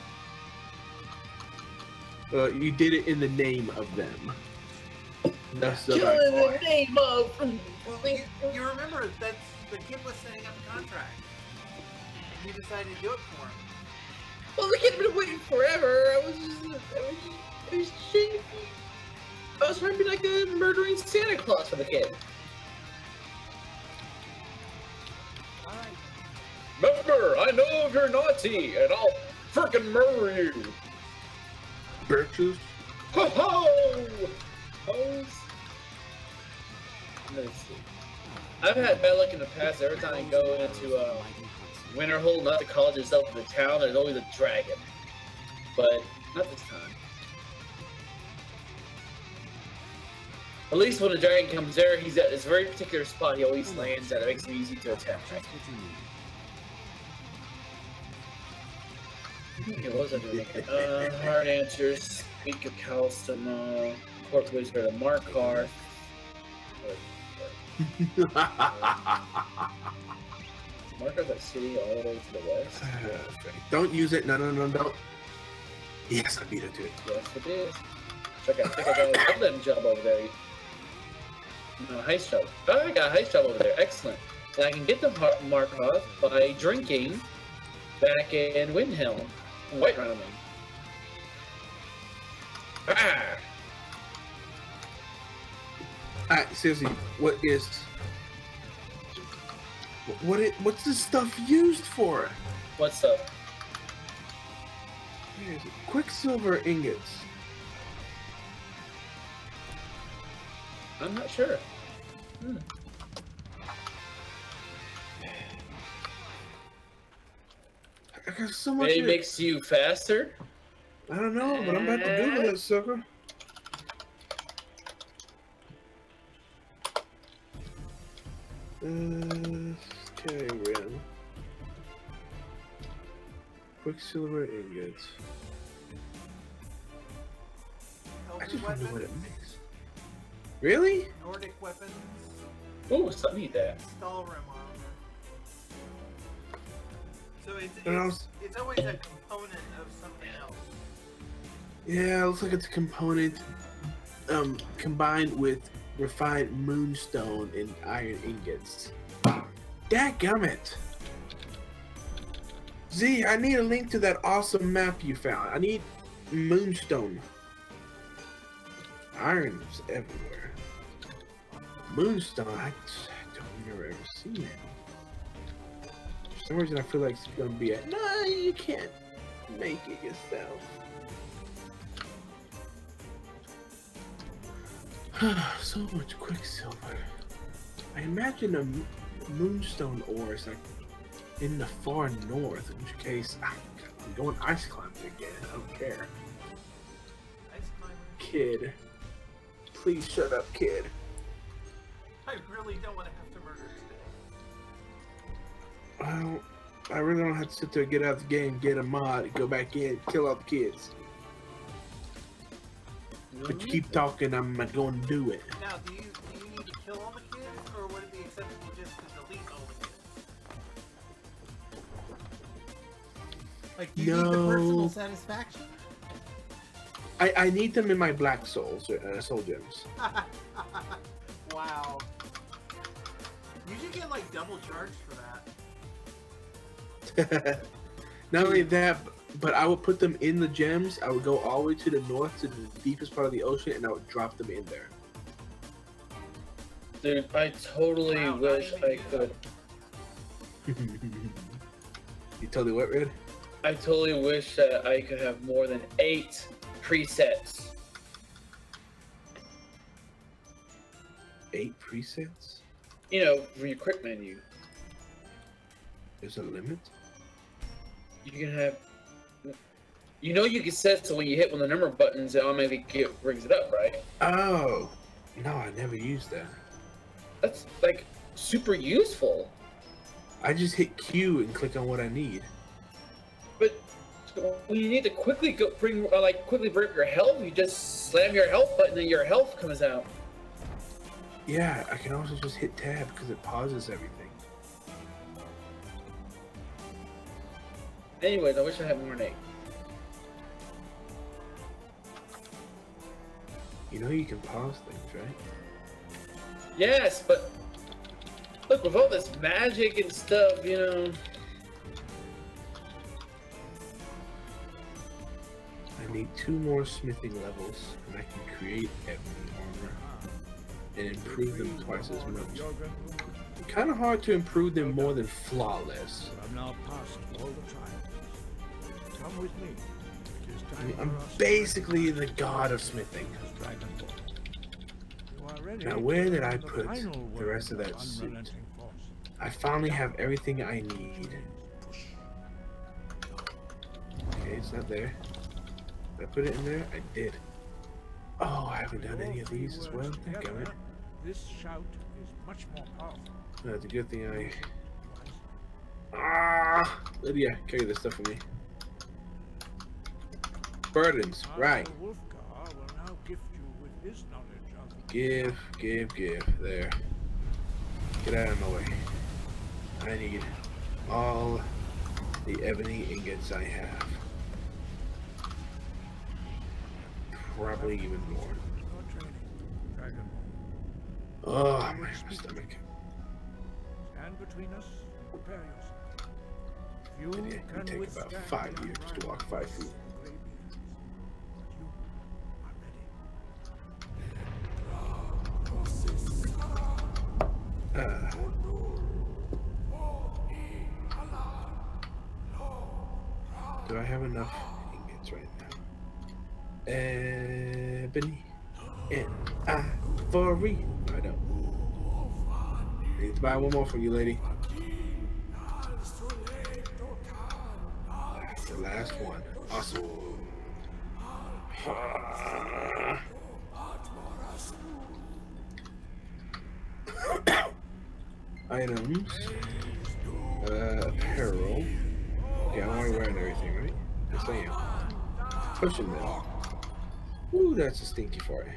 C: You did it in the name of them. That's the
A: Kill
C: hard
A: in the
C: part.
A: name of.
B: Well, you remember that the kid was setting up a contract. And you decided to do it for him.
A: Well, the kid had been waiting forever. I was shaking. I was trying to be like a murdering Santa Claus for the kid.
H: Alright.
A: Remember, I know if you're naughty, and I'll frickin' murder you.
C: Birches?
A: Ho ho! Hose. Let's see. I've had bad luck in the past. Every time I go into Winterhold, not the college itself, but the town, there's always a dragon. But not this time. At least when a dragon comes there, he's at this very particular spot he always lands at. It makes him easy to attack. Okay, what was I doing? Hard answers. Speak of Calstoma. Court Wizard of Markarth. Markarth, that city all the way to the west.
C: Don't use it. No, don't. Yes, I beat it to it.
A: Yes, it is. Check out a golden job over there. No, heist job. Oh, I got a heist job over there. Excellent. And I can get the Markarth by drinking back in Windhelm. Whiterun, I mean. Ah!
C: Alright, seriously, what's this stuff used for?
A: What's up?
C: Where is it? Quicksilver ingots.
A: I'm not sure.
C: I got so much.
A: Maybe it makes you faster?
C: I don't know, but I'm about to Google that sucker. Okay, Ren. Quicksilver ingots. I
B: Elder
C: just want to know what it
B: weapons,
C: makes. Really?
B: Nordic weapons,
A: Oh, I need that.
B: Stalrim armor. So
C: And I was-
B: it's always a component of something else.
C: Yeah, it looks like it's a component combined with refined moonstone and iron ingots. Dadgummit! Z, I need a link to that awesome map you found. I need moonstone. Iron's everywhere. Moonstone, I don't remember ever seen it. For some reason I feel like it's gonna be a no, you can't make it yourself. So much quicksilver. I imagine a moonstone ore is like in the far north, in which case I'm going ice climbing again. I don't care.
B: Ice climber.
C: Kid. Please shut up, kid.
B: I really don't want to have to murder today.
C: Well, I really don't have to sit there, get out of the game, get a mod, go back in, kill all the kids. But you keep talking, I'm not going to do it.
B: Now, do you need to kill all the kids, or would it be acceptable just to delete all the kids? Like, do you need the personal satisfaction?
C: I need them in my black souls, soul gems.
B: Wow. You should get like double charged for that.
C: Not only that, but I would put them in the gems. I would go all the way to the north, to the deepest part of the ocean, and I would drop them in there.
A: Dude, I totally
B: Wow,
A: wish
B: not even
A: I could.
C: You totally what, Red?
A: I totally wish that I could have more than 8 presets.
C: 8 presets?
A: You know, for your quick menu.
C: There's a limit?
A: You can have. You know, you can set so when you hit one of the number buttons, it automatically brings it up, right?
C: Oh, no, I never used that.
A: That's like super useful.
C: I just hit Q and click on what I need.
A: But when you need to quickly bring up your health, you just slam your health button and your health comes out.
C: Yeah, I can also just hit tab because it pauses everything.
A: Anyways, I wish I had more than 8.
C: You know you can pause things, right?
A: Yes, but look, with all this magic and stuff, you know.
C: I need 2 more smithing levels, and I can create ebony armor and improve them twice as much. Kind of hard to improve them more than flawless.
E: I've now passed all the trials. Come with me. It is
C: I
E: time
C: mean,
E: for
C: I'm
E: us to
C: basically the god of smithing.
E: Dragonborn. You are ready
C: Now, where did I
E: for
C: put
E: final
C: the
E: word
C: rest of that
E: of
C: suit?
E: unrelenting force.
C: I finally have everything I need. Okay, it's not there. Did I put it in there? I did. Oh, I haven't done any of these as well. Damn it.
E: This shout is much more powerful.
C: That's a good thing I... Ah! Lydia, carry this stuff for me. Burdens, right.
E: Master Wolfgar will now gift you with his knowledge of
C: Give. There. Get out of my way. I need all the ebony ingots I have. Probably even more.
E: your training, Dragonborn.
C: Oh, my stomach.
E: Stand between us and prepare yourself. You
C: It would
E: can
C: take
E: withstand
C: about 5
E: the
C: years to walk 5 feet.
E: Greybeards, but you are ready.
C: Do I have enough ingots right now? Ebony and ivory. No, I don't. I need to buy one more for you, lady. That's the last one. Awesome. Items. Apparel. Okay, I'm already wearing everything, right? Yes, I am. Pushing them. Ooh, that's a stinky fart.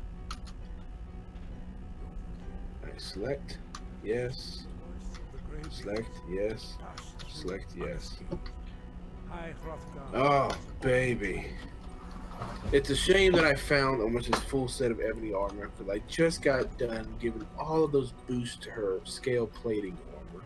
C: Alright, select. Yes. Select. Yes. Select. Yes. Oh, baby. It's a shame that I found almost this full set of ebony armor because I just got done giving all of those boosts to her scale plating armor.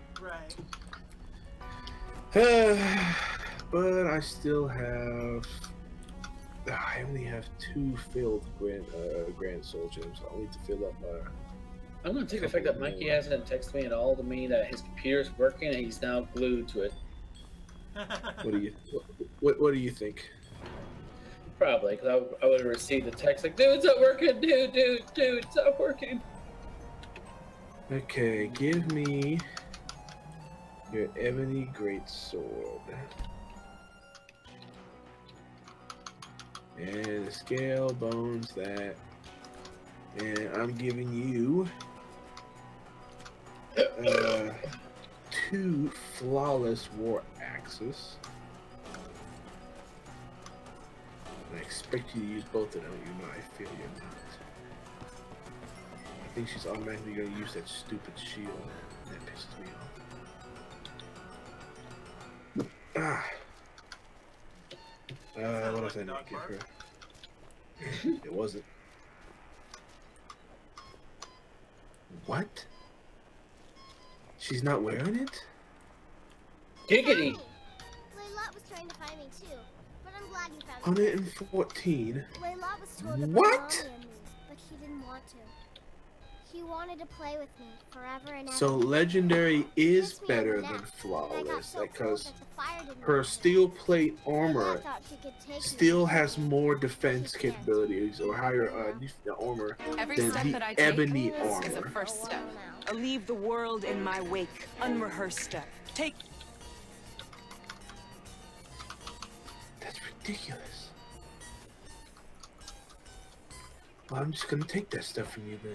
B: Right.
C: But I still have. I only have 2 filled grand soul gems. I'll need to fill up my.
A: I'm gonna take the fact that Mikey hasn't texted me at all to me that his computer's working and he's now glued to it.
C: What do you think?
A: Probably, because I would have received the text like, dude, it's not working, dude, it's not working.
C: Okay, give me your ebony greatsword. And the scale bones that. And I'm giving you 2 flawless war axes. I expect you to use both of them, even though I feel you're not. I think she's automatically going to use that stupid shield. That pisses me off. What else I need to give her? It wasn't. What? She's not wearing it?
A: Giggity!
J: Layla was trying to find me too, but I'm glad you found
C: 114.
J: Layla was told to
C: What?
J: Mommy and me, but he didn't want to. He wanted to play with me forever and ever.
C: So legendary is
J: Kissed me
C: better
J: on the
C: than
J: neck,
C: flawless,
J: and I got so cold
C: because
J: that the fire didn't
C: her
J: burn me.
C: steel plate armor
J: Layla thought she could take me
C: still
J: and
C: has
J: kill me,
C: more
J: but
C: defense
J: she can't.
C: capabilities or higher armor
K: Every
C: than
K: step
C: the
K: that I take
C: ebony
K: is a
C: armor.
K: first step. I leave the world in my wake. Unrehearsed step. Take.
C: That's ridiculous. Well, I'm just gonna take that stuff from you then.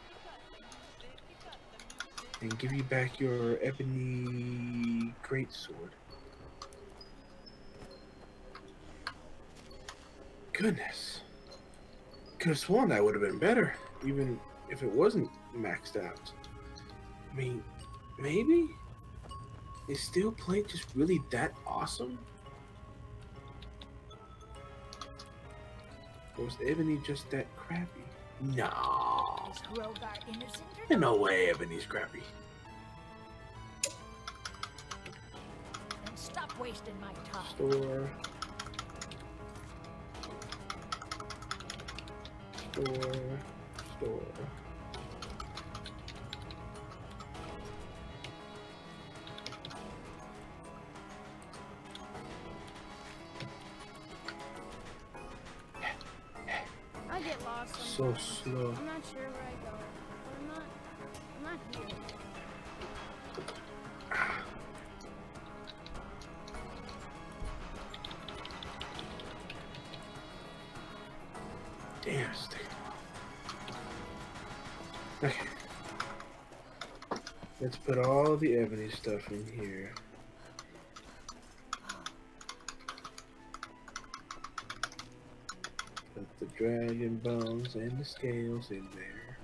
C: And give you back your ebony greatsword. Goodness. Could have sworn that would have been better, even if it wasn't maxed out. I mean, maybe? Is steel plate just really that awesome? Or was ebony just that crappy? No.
F: Is Hrogar innocent or
C: There's no way ebony's crappy.
F: And stop wasting my time.
C: Store.
J: I get lost
C: So
J: sometimes.
C: slow.
J: I'm not sure where I go, but I'm not here.
C: Damn, stick. Okay. Let's put all the ebony stuff in here. Put the dragon bones and the scales in there.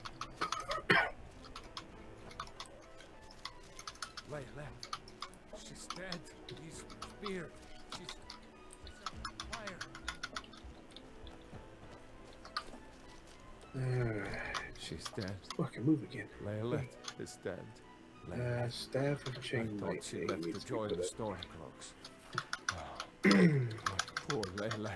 E: Layla, she's dead. He's speared. She's on fire.
C: Alright.
E: She's dead.
C: Fucking move again.
E: Layla is dead.
C: Staff of
E: I
C: chain
E: thought
C: light.
E: she
C: Hey,
E: left
C: needs
E: to
C: to be
E: join
C: put
E: the
C: up.
E: Stormcloaks. Poor Layla.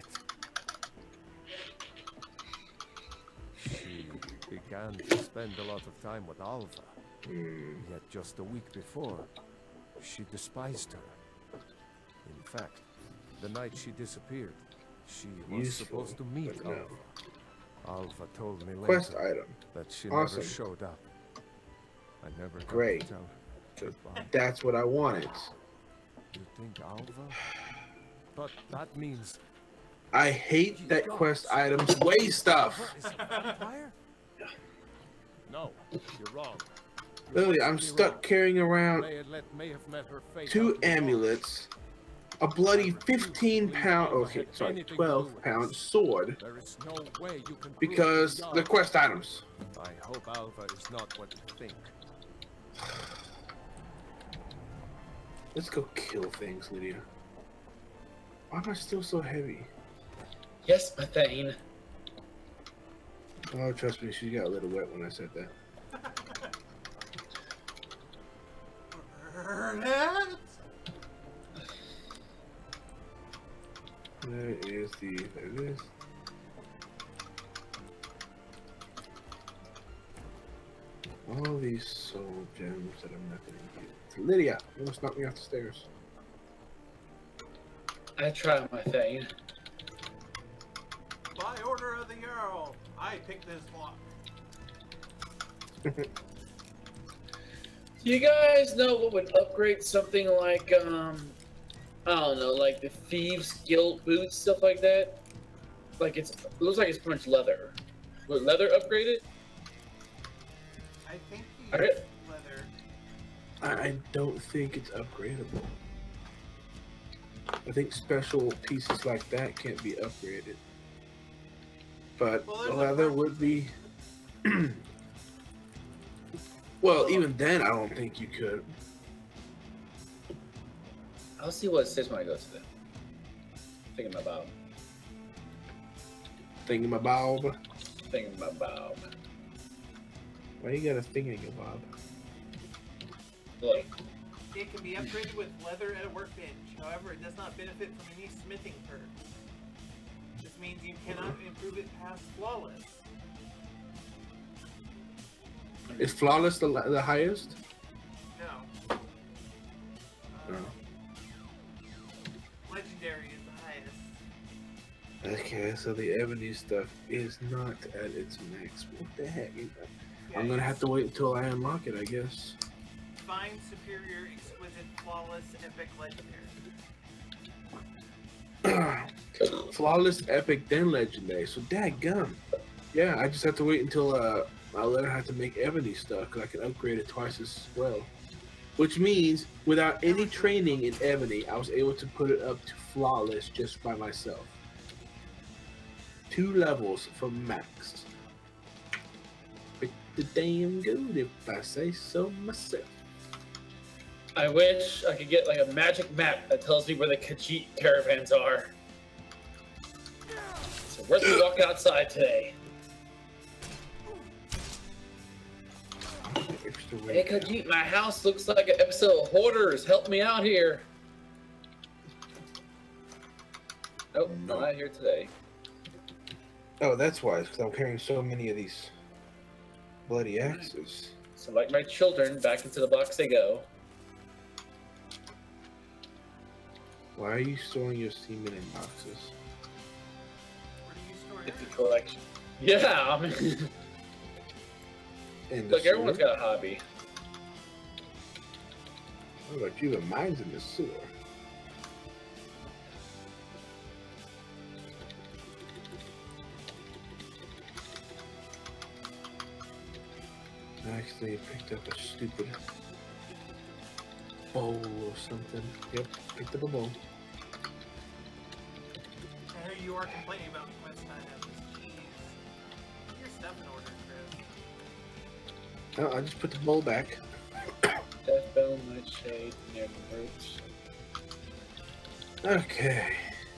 E: She began to spend a lot of time with Alva. Yet just a week before, she despised her. In fact, the night she disappeared, she was
C: Useful,
E: supposed to meet
C: but no.
E: Alva. Alva told me
C: Quest
E: later
C: item.
E: that she
C: Awesome.
E: never showed up. I never got
C: Great.
E: to tell her goodbye.
C: That's what I wanted.
E: You think Alva? But that means
C: I hate that quest items weigh stuff.
E: Is it a vampire? No, you're wrong.
C: Literally, I'm stuck carrying around
E: May have met her fate
C: 2 amulets, a bloody 15-pound, okay, sorry, 12-pound sword,
E: There is no way you can
C: because
E: prove
C: they're quest items.
E: I hope Alva is not what you think.
C: Let's go kill things, Lydia. Why am I still so heavy?
A: Yes, my Thane.
C: Oh, trust me, she got a little wet when I said that. There is the. There it is. All these soul gems that I'm not going to use. Lydia, you almost knocked me off the stairs.
A: I try, my Thane.
B: By order of the Jarl, I picked this block.
A: Do you guys know what would upgrade something like, I don't know, like the Thieves Guild boots, stuff like that? Like it looks like it's pretty much leather. Would leather upgrade it?
B: I think you
A: Okay.
B: use leather.
C: I don't think it's upgradable. I think special pieces like that can't be upgraded. But
B: Well,
C: leather would be. Well, even then, I don't think you could.
A: I'll see what it says when I go to them. Thinking about.
C: Thingamabob.
A: Thinking about.
C: Why you got a thingamabob?
A: Look.
B: It can be upgraded with leather at a workbench. However, it does not benefit from any smithing perks. This means you cannot improve it past flawless.
C: Is flawless the highest?
B: No.
C: No.
B: Legendary is the highest.
C: Okay, so the ebony stuff is not at its max. What the heck? I'm gonna have to wait until I unlock it, I guess.
B: Fine, superior, exquisite, flawless, epic, legendary.
C: Flawless, epic, then legendary. So dadgum. Yeah, I just have to wait until I let her have to make ebony stuff because I can upgrade it twice as well. Which means without any training in ebony, I was able to put it up to flawless just by myself. 2 levels from max. Pretty damn good if I say so myself.
A: I wish I could get like a magic map that tells me where the Khajiit caravans are. So where's we walk outside today? Hey Khajiit, my house looks like an episode of Hoarders. Help me out here. Nope, not here today.
C: Oh, that's why. It's because I'm carrying so many of these bloody axes.
A: So like my children, back into the box they go.
C: Why are you storing your semen in boxes?
B: Where do you store
A: It's a
B: yours?
A: collection. Yeah, I mean,
C: In the
A: look, everyone's
C: sewer?
A: got a hobby.
C: What about you? But mine's in the sewer. I actually picked up a stupid bowl or something. Yep, picked up a bowl.
B: I hear you are complaining about quest items. Jeez. Get your stuff in order, Chris.
C: Oh, I just put the bowl back.
A: Death Bell, Nightshade, never hurts.
C: Okay.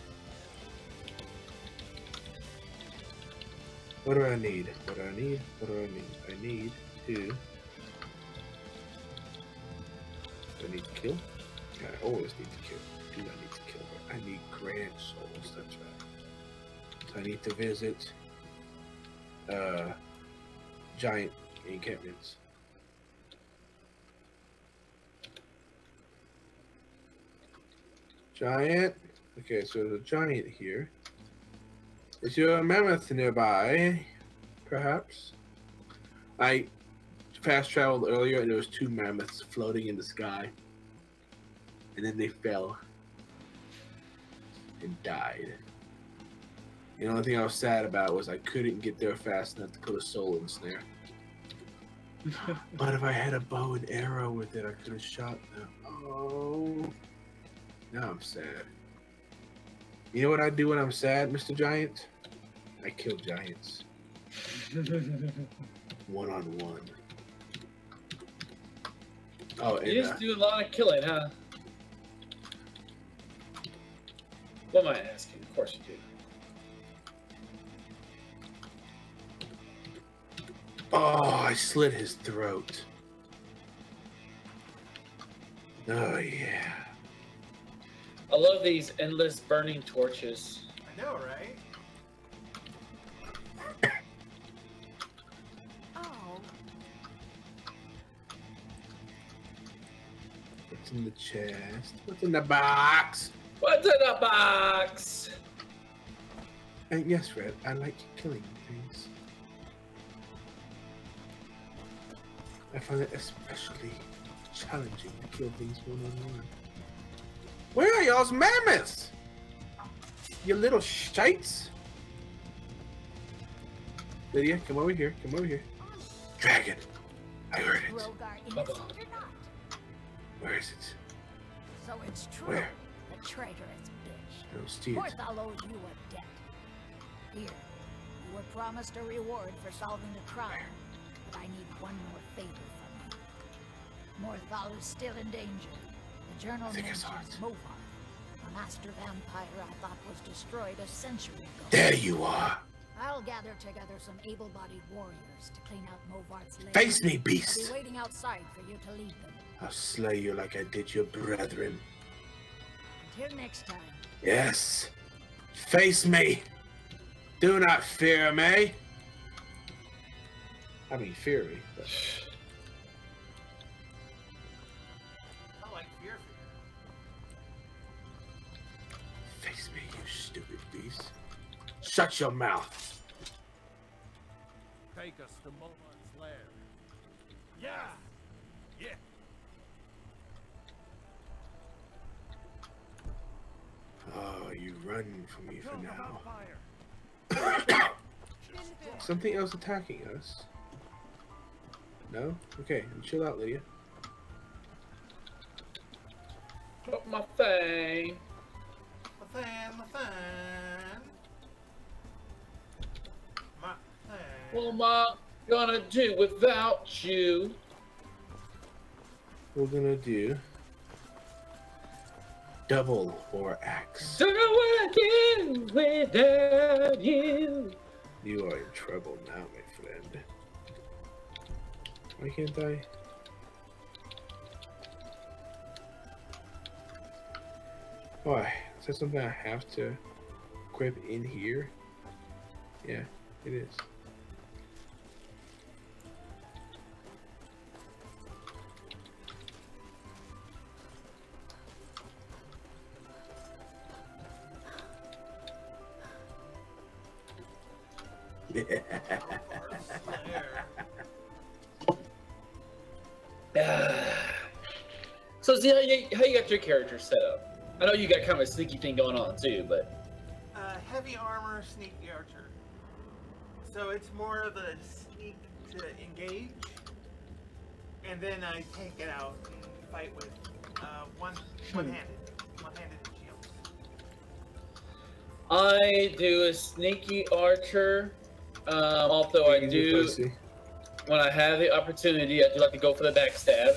C: What do I need? What do I need? What do I need? I need to... Do I need to kill? Yeah, I always need to kill. Do I need to kill? I need grand souls, that's right. So I need to visit giant encampments. Giant. Okay, so there's a giant here. Is there a mammoth nearby? Perhaps? I fast traveled earlier and there was 2 mammoths floating in the sky. And then they fell. And died. The only thing I was sad about was I couldn't get there fast enough to put a soul in snare. But if I had a bow and arrow with it, I could have shot them. Oh, now I'm sad. You know what I do when I'm sad, Mr. Giant? I kill giants. One-on-one. Oh, and,
A: you just do a lot of killing, huh? What am I asking? Of course you do.
C: Oh, I slit his throat. Oh, yeah.
A: I love these endless burning torches.
B: I know, right?
F: Oh.
C: What's in the chest? What's in the box?
A: What's in the box?
C: And yes, Red, I like killing things. I find it especially challenging to kill things one-on-one. Where are y'all's mammoths? You little shites? Lydia, come over here. Come over here. Dragon. I heard it.
L: Rogar innocent or not?
C: Where is it?
L: So it's true.
C: Where?
L: The traitorous bitch.
C: No, steal it.
L: Morthal owes you a debt. Here, you were promised a reward for solving the crime, but I need one more favor from you. Morthal is still in danger. The journal mentions Movar, a master vampire I thought was destroyed a century ago.
C: There you are.
L: I'll gather together some able-bodied warriors to clean out Movar's land.
C: Face me, beast.
L: I'll be waiting outside for you to lead them.
C: I'll slay you like I did your brethren.
L: Until next time.
C: Yes. Face me. Do not fear me. I mean, fear me. But...
B: I like fear.
C: Face me, you stupid beast. Shut your mouth.
G: Take us to Movar's lair. Yeah! Yeah!
C: Oh, you run from me for now. Something else attacking us? No? Okay, chill out, Lydia.
A: Put my thing.
B: My fan. My fan.
A: What am I gonna do without you?
C: We're gonna do double or axe.
A: Don't know what I do without you.
C: You are in trouble now, my friend. Why can't I? Why? Is that something I have to equip in here? Yeah, it is.
A: So see how you got your character set up. I know you got kind of a sneaky thing going on too, but
B: Heavy armor, sneaky archer. So it's more of a sneak to engage, and then I take it out and fight with one-handed shields.
A: I do a sneaky archer. Although I do, when I have the opportunity, I do like to go for the backstab.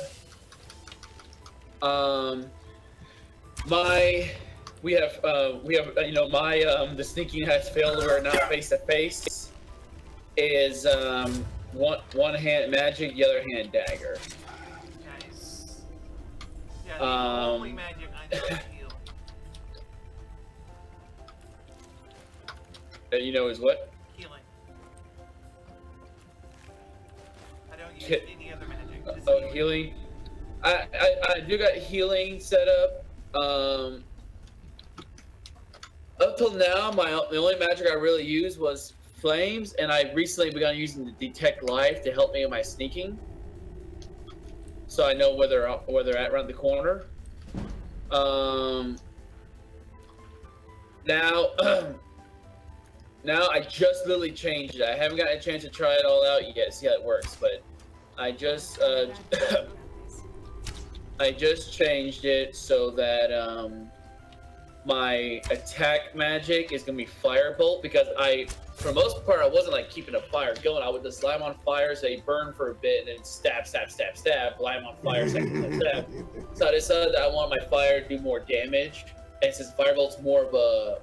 A: We have you know, my the sneaking has failed. We're not face to face. Is one hand magic, the other hand dagger.
B: Nice. Yeah, the only magic I know is heal.
A: You know is what?
B: Healing. I don't use any other magic. Just
A: Oh, healing. I do got healing set up. Up till now, the only magic I really used was flames, and I recently begun using the detect life to help me in my sneaking, so I know where they're at around the corner. Now now I just literally changed it. I haven't gotten a chance to try it all out yet, see how it works, but I just I just changed it so that my attack magic is gonna be Firebolt, because for the most part, I wasn't like keeping a fire going. I would just light 'em on fire, say burn for a bit, and then stab, stab, stab, stab, light 'em on fire, stab, stab, stab. So I decided that I want my fire to do more damage, and since Firebolt's more of a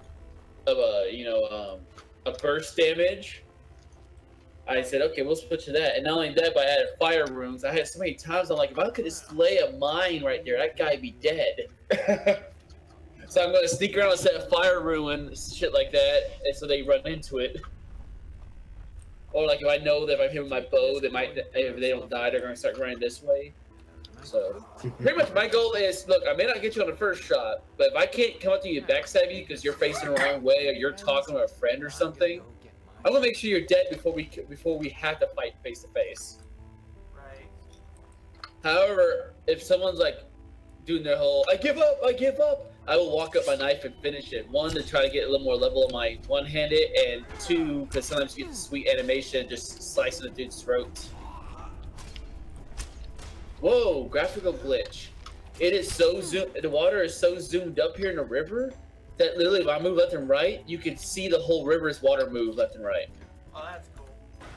A: burst damage, I said, okay, we'll switch to that. And not only that, but I added fire runes. I had so many times I'm like, if I could just lay a mine right there, that guy'd be dead. So I'm gonna sneak around and set a fire rune, shit like that, and so they run into it. Or like if I know that if I'm hitting my bow, they might, if they don't die, they're gonna start running this way. So pretty much my goal is, look, I may not get you on the first shot, but if I can't come up to you and backstab you because you're facing the wrong way or you're talking to a friend or something, I'm gonna make sure you're dead before we have to fight face to face.
B: Right.
A: However, if someone's like doing their whole I give up, I will walk up my knife and finish it. One, to try to get a little more level on my one-handed, and two, because sometimes you get the sweet animation just slicing the dude's throat. Whoa, graphical glitch. It is so the water is so zoomed up here in the river that literally if I move left and right, you can see the whole river's water move left and right.
B: Oh, that's cool.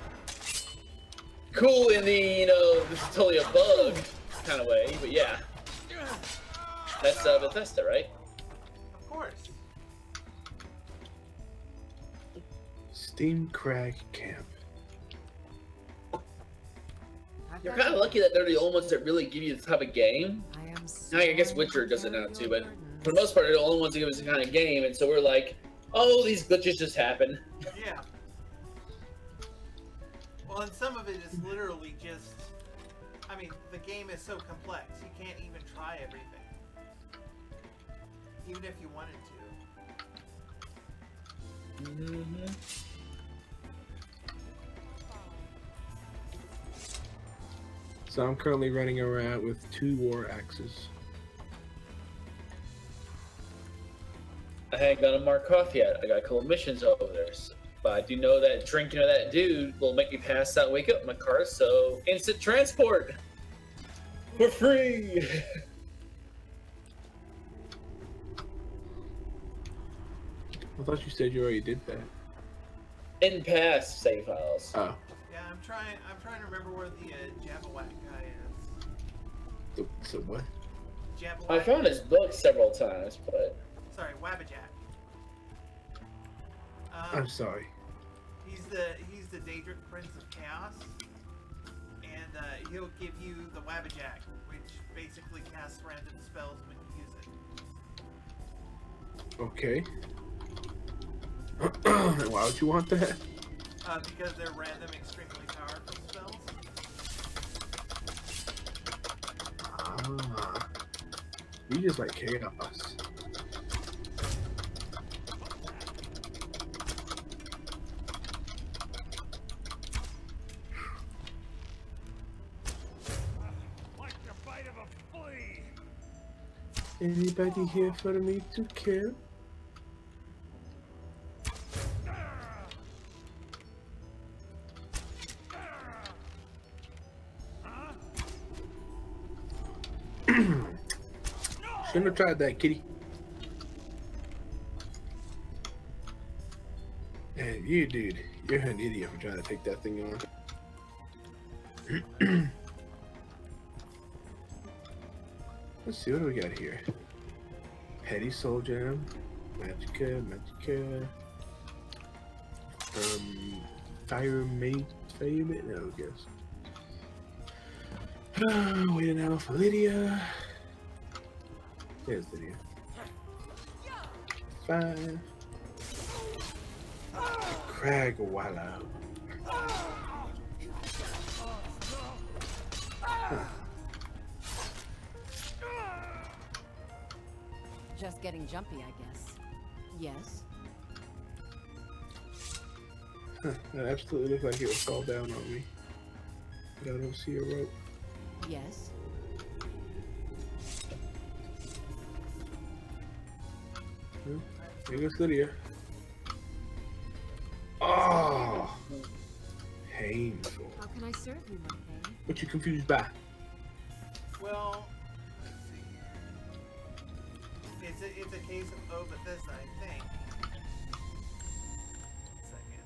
A: Cool in the, this is totally a bug kind of way, but yeah. That's Bethesda, right?
B: Of course.
C: Steam Crag Camp.
A: You're kind of lucky that they're the only ones that really give you this type of game. I guess Witcher does it now too, but for the most part, they're the only ones that give us the kind of game, and so we're like, oh, these glitches just happen.
B: Yeah. Well, and some of it is literally just, I mean, the game is so complex, you can't even try everything. Even if you wanted to.
A: Mm-hmm.
C: So I'm currently running around with 2 war axes.
A: I ain't got a mark off yet. I got a couple missions over there. But I do know that drinking of that dude will make me pass out and wake up in my car, so instant transport! For free!
C: I thought you said you already did that.
A: In past save files.
C: Oh.
B: Yeah, I'm trying to remember where the Jabberwack guy is.
C: The what?
B: Jabberwack.
A: I found his book several times, but...
B: Sorry, Wabbajack.
C: I'm sorry.
B: He's the Daedric Prince of Chaos, and he'll give you the Wabbajack, which basically casts random spells when you use it.
C: Okay. Why would you want that?
B: Because they're random, extremely powerful spells.
C: Ah. You just like chaos. Anybody here for me to kill? Shouldn't have tried that, kitty. And you, dude, you're an idiot for trying to take that thing on. Let's see, what do we got here? Petty Soul Gem, Magicka, Fire Mate, no, I guess. Waiting out for Lydia. There's Lydia. 5. Crag Wallow. Huh.
H: Just getting jumpy, I guess. Yes?
C: Huh, that absolutely looked like it would fall down on me. But I don't see a rope.
H: Yes?
C: There goes Lydia. Oh, painful.
F: How can I serve you, my lady?
C: What you confused by?
B: Well, let's see here. It's a case of Bethesda, I think. Second.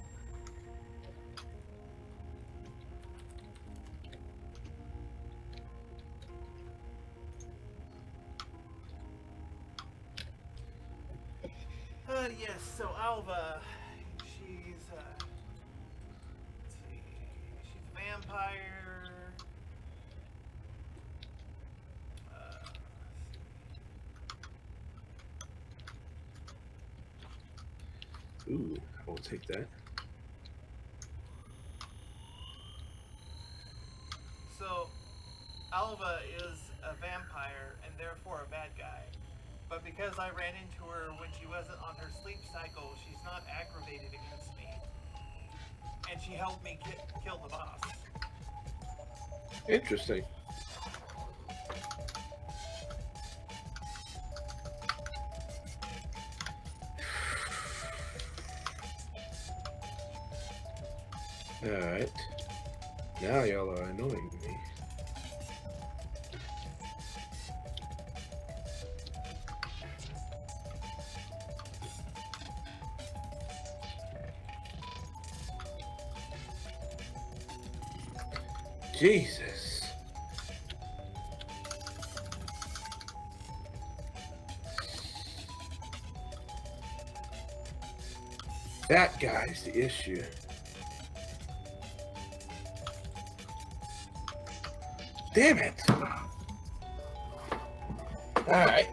B: Yes, so Alva, she's, let's see, she's a vampire.
C: Ooh, I will take that.
B: So, Alva is a vampire and therefore a bad guy. But because I ran into her when she wasn't on her sleep cycle, she's not aggravated against me. And she helped me kill the boss.
C: Interesting. Alright. Now y'all are annoying me. Jesus. That guy's the issue. Damn it. Alright.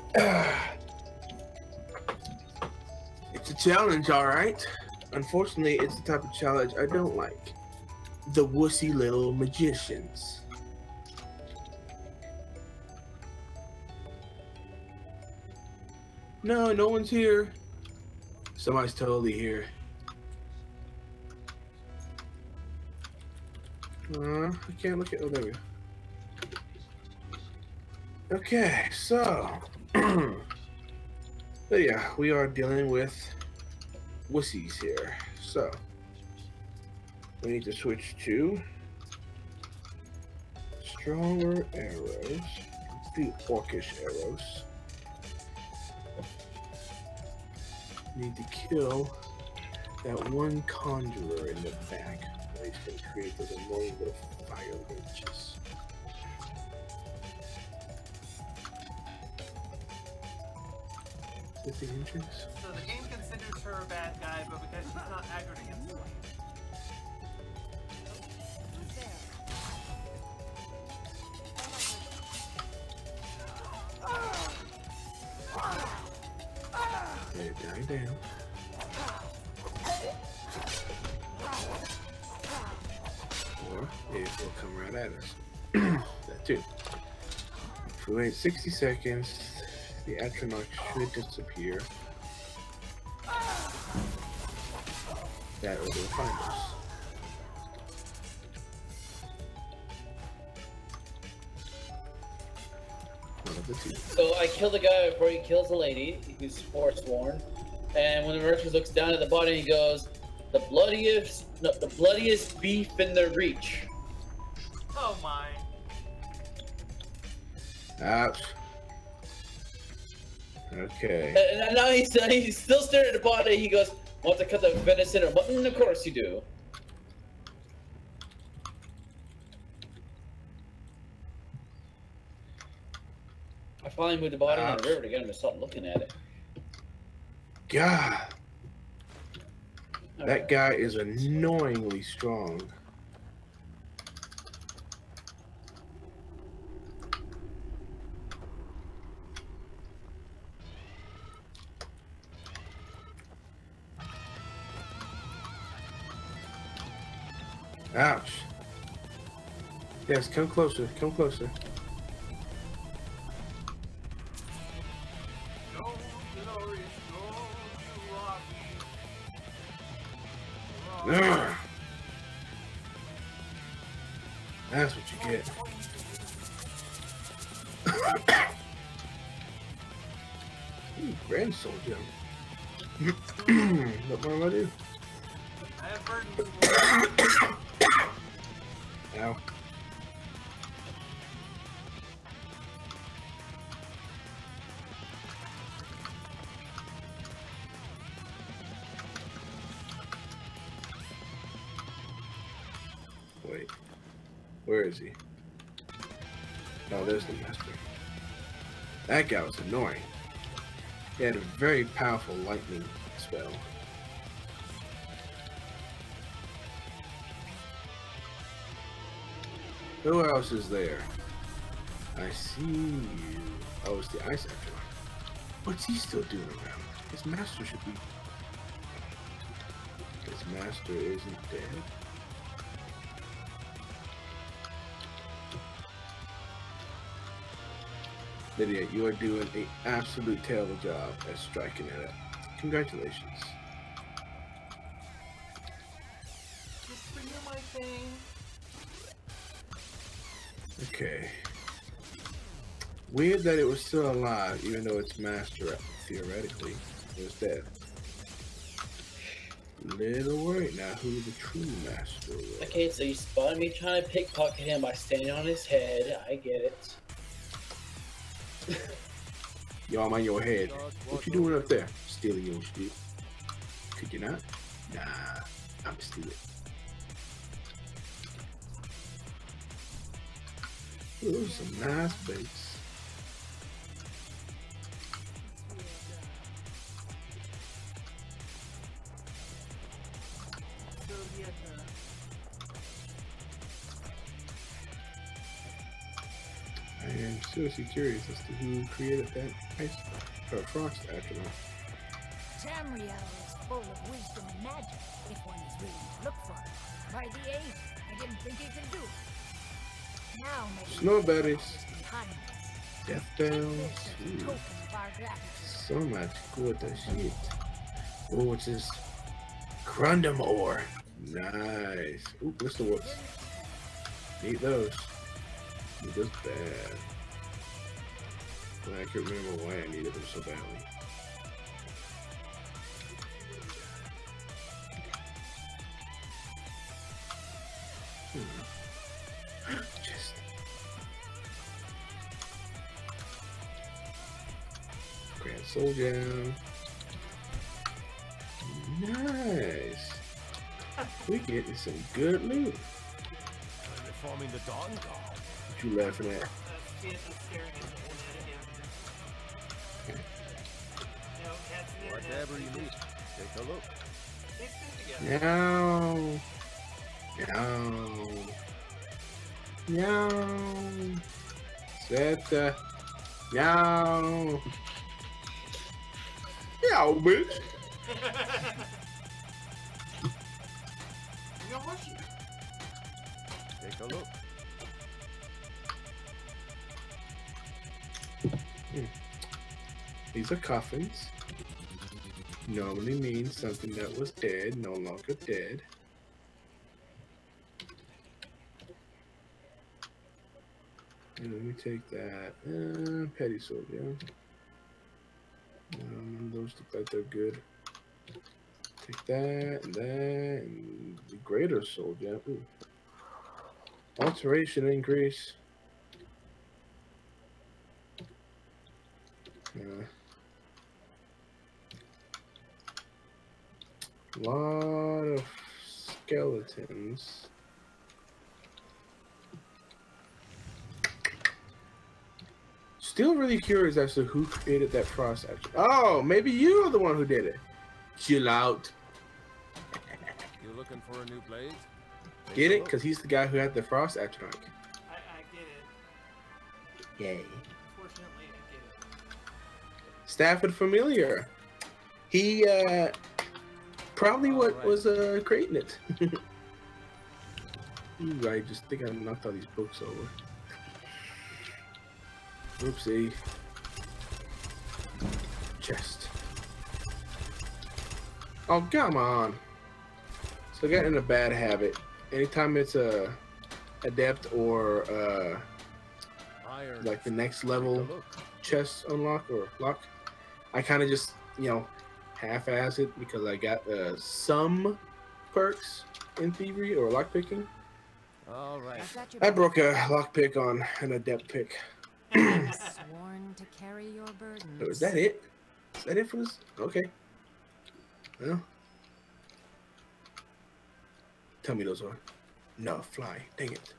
C: It's a challenge, alright. Unfortunately, it's the type of challenge I don't like. The wussy little magicians. No, no one's here. Somebody's totally here. I can't look at. Oh, there we go. Okay, so. So yeah, we are dealing with wussies here. So. We need to switch to stronger arrows. Let's do orcish arrows. Need to kill that one conjurer in the back. He's going to create those annoying little fire leeches. Is this the entrance?
B: So the game considers her a bad guy, but because she's not aggroed against me.
C: Dying down. Or it will come right at us. That too. If we wait 60 seconds, the Atronach should disappear. That will find us.
A: So I kill the guy before he kills the lady, who's forsworn. And when the merchant looks down at the body, he goes, the bloodiest beef in the reach.
B: Oh my.
C: Ouch. Okay.
A: And now he's still staring at the body. He goes, want to cut the venison or mutton? Of course you do. I finally moved the body on the river to get him to stop looking at it.
C: God. That guy is annoyingly strong. Ouch. Yes, come closer, come closer. Ugh. That's what you get. Ooh, grand soul jump. What more am I do?
B: I have burdens.
C: Ow. Wait. Where is he? Oh, there's the master. That guy was annoying. He had a very powerful lightning spell. Who else is there? I see you. Oh, it's the Ice After. What's he still doing around? His master should be... His master isn't dead. Lydia, you are doing an absolute terrible job at striking it up. Congratulations.
B: Just for you, my thing.
C: Okay. Weird that it was still alive, even though its master, theoretically, was dead. Little worried now who the true master was.
A: Okay, so you spotted me trying to pickpocket him by standing on his head. I get it.
C: Yo, I'm on your head. What you doing up there? Stealing your shit. Could you not? Nah, I'm stealing. Ooh, those are some nice bakes. I am seriously curious as to who created that ice frost astronaut.
L: Tamriel is full of wisdom and magic, if one is willing to look for it. By the age, I didn't think he could do it. Now maybe
C: Snow berries,
L: behind us.
C: death bells,
L: Token of our gratitude.
C: so much good shit. Oh, what's this? Crundum ore. Nice. Ooh, Mr. Whoops. Need those. Need those bad. But I can't remember why I needed them so badly. Just Grand Soul Gem. Nice. We getting some good loot.
E: Reforming the Dawn Guard.
C: What you laughing at?
E: Whatever you need, take a look.
C: Meow. Meow. Meow. Zeta. Meow. Meow, bitch.
E: Take a look.
C: These are coffins. Normally means something that was dead, no longer dead. And let me take that. Petty soldier. Those look like they're good. Take that and that and the greater soldier. Ooh. Alteration increase. Lot of skeletons. Still really curious as to who created that frost action. Oh, maybe you're the one who did it. Chill out.
E: You looking for a new blade? Take
C: Get
E: a
C: it?
E: look.
C: Because he's the guy who had the frost action.
B: I get it.
C: Yay.
B: Unfortunately, I get it.
C: Stafford Familiar. He probably what was creating it. I just think I knocked all these books over. Oopsie. Chest. Oh, come on. So I got in a bad habit. Anytime it's a adept or like the next level chest unlock or lock, I kind of just, you know, half-ass it because I got some perks in thievery or lockpicking.
E: All right.
C: I broke a lockpick on an adept pick.
F: Sworn to carry your burdens.
C: So is that it? Is that it for this? Okay. Well. Tell me those are. No, fly. Dang it.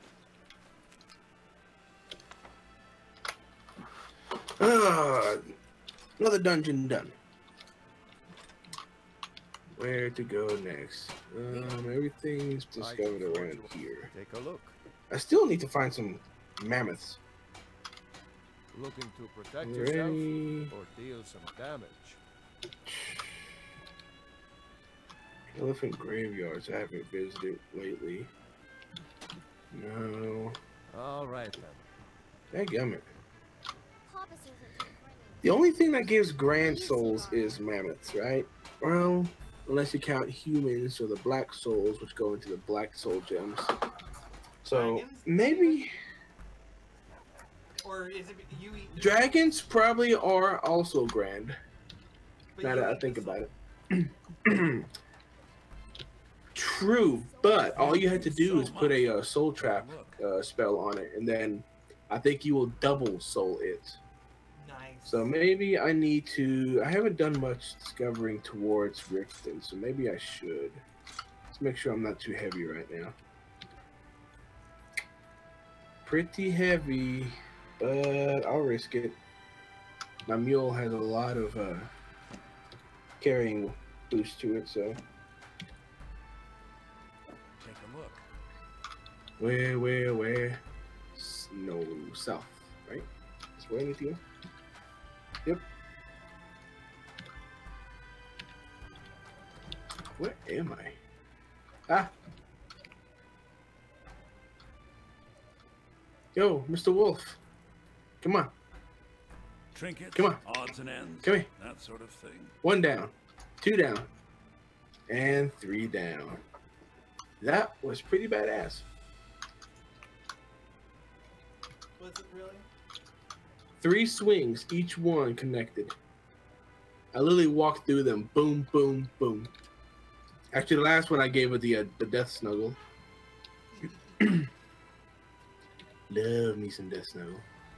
C: Another dungeon done. Where to go next? Everything's discovered around here.
E: Take a look.
C: I still need to find some mammoths.
E: Looking to protect
C: Ready.
E: yourself or deal some damage?
C: Elephant graveyards I haven't visited lately. No.
E: All right then.
C: Dadgummit. The only thing that gives grand souls is mammoths, right? Well, unless you count humans or the black souls, which go into the black soul gems. So maybe.
B: Or is it you eat?
C: Dragons probably are also grand. Now that I think about it. True, but all you had to do is put a soul trap spell on it, and then I think you will double soul it.
B: Nice.
C: So maybe I need to. I haven't done much discovering towards Riften, so maybe I should. Let's make sure I'm not too heavy right now. Pretty heavy, but I'll risk it. My mule has a lot of carrying boost to it, so.
E: Take a look.
C: Where? No, south, right? That's where I need to go. Yep. Where am I? Ah! Yo, Mr. Wolf. Come on.
M: Trinkets,
C: Come on.
M: odds and ends,
C: Come here.
M: that sort of thing.
C: 1 down, 2 down, and 3 down. That was pretty badass.
B: Was it really?
C: 3 swings, each one connected. I literally walked through them. Boom, boom, boom. Actually, the last one I gave it the death snuggle. Love me some death snuggle.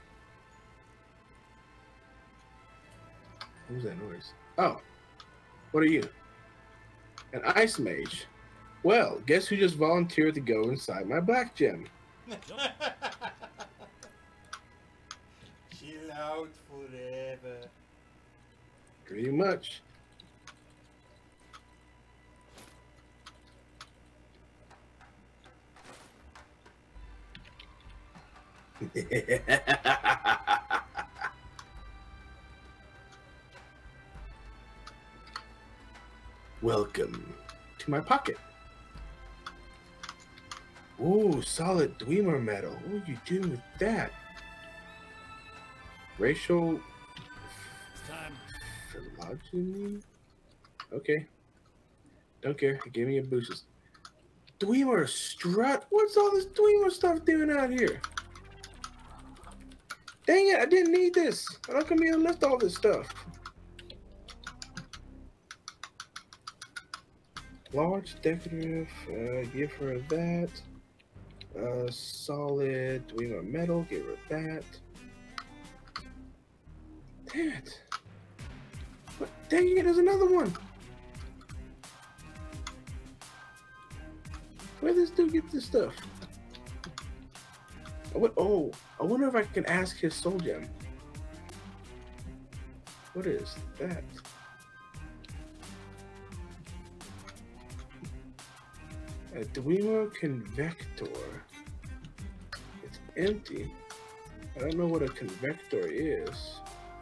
C: What was that noise? Oh, what are you? An ice mage. Well, guess who just volunteered to go inside my black gem?
B: Chill out forever.
C: Pretty much. Welcome to my pocket. Ooh, solid Dwemer metal. What are you doing with that? Racial phylogeny? Okay. Don't care. Give me a boost. Dwemer strut? What's all this Dwemer stuff doing out here? Dang it, I didn't need this. How come you lift all this stuff? Large decorative, give her that. Solid Dwemer metal, give her that. Damn it. What? Dang it, there's another one. Where did this dude get this stuff? Oh, I wonder if I can ask his soul gem. What is that? A Dwemer Convector. It's empty. I don't know what a Convector is.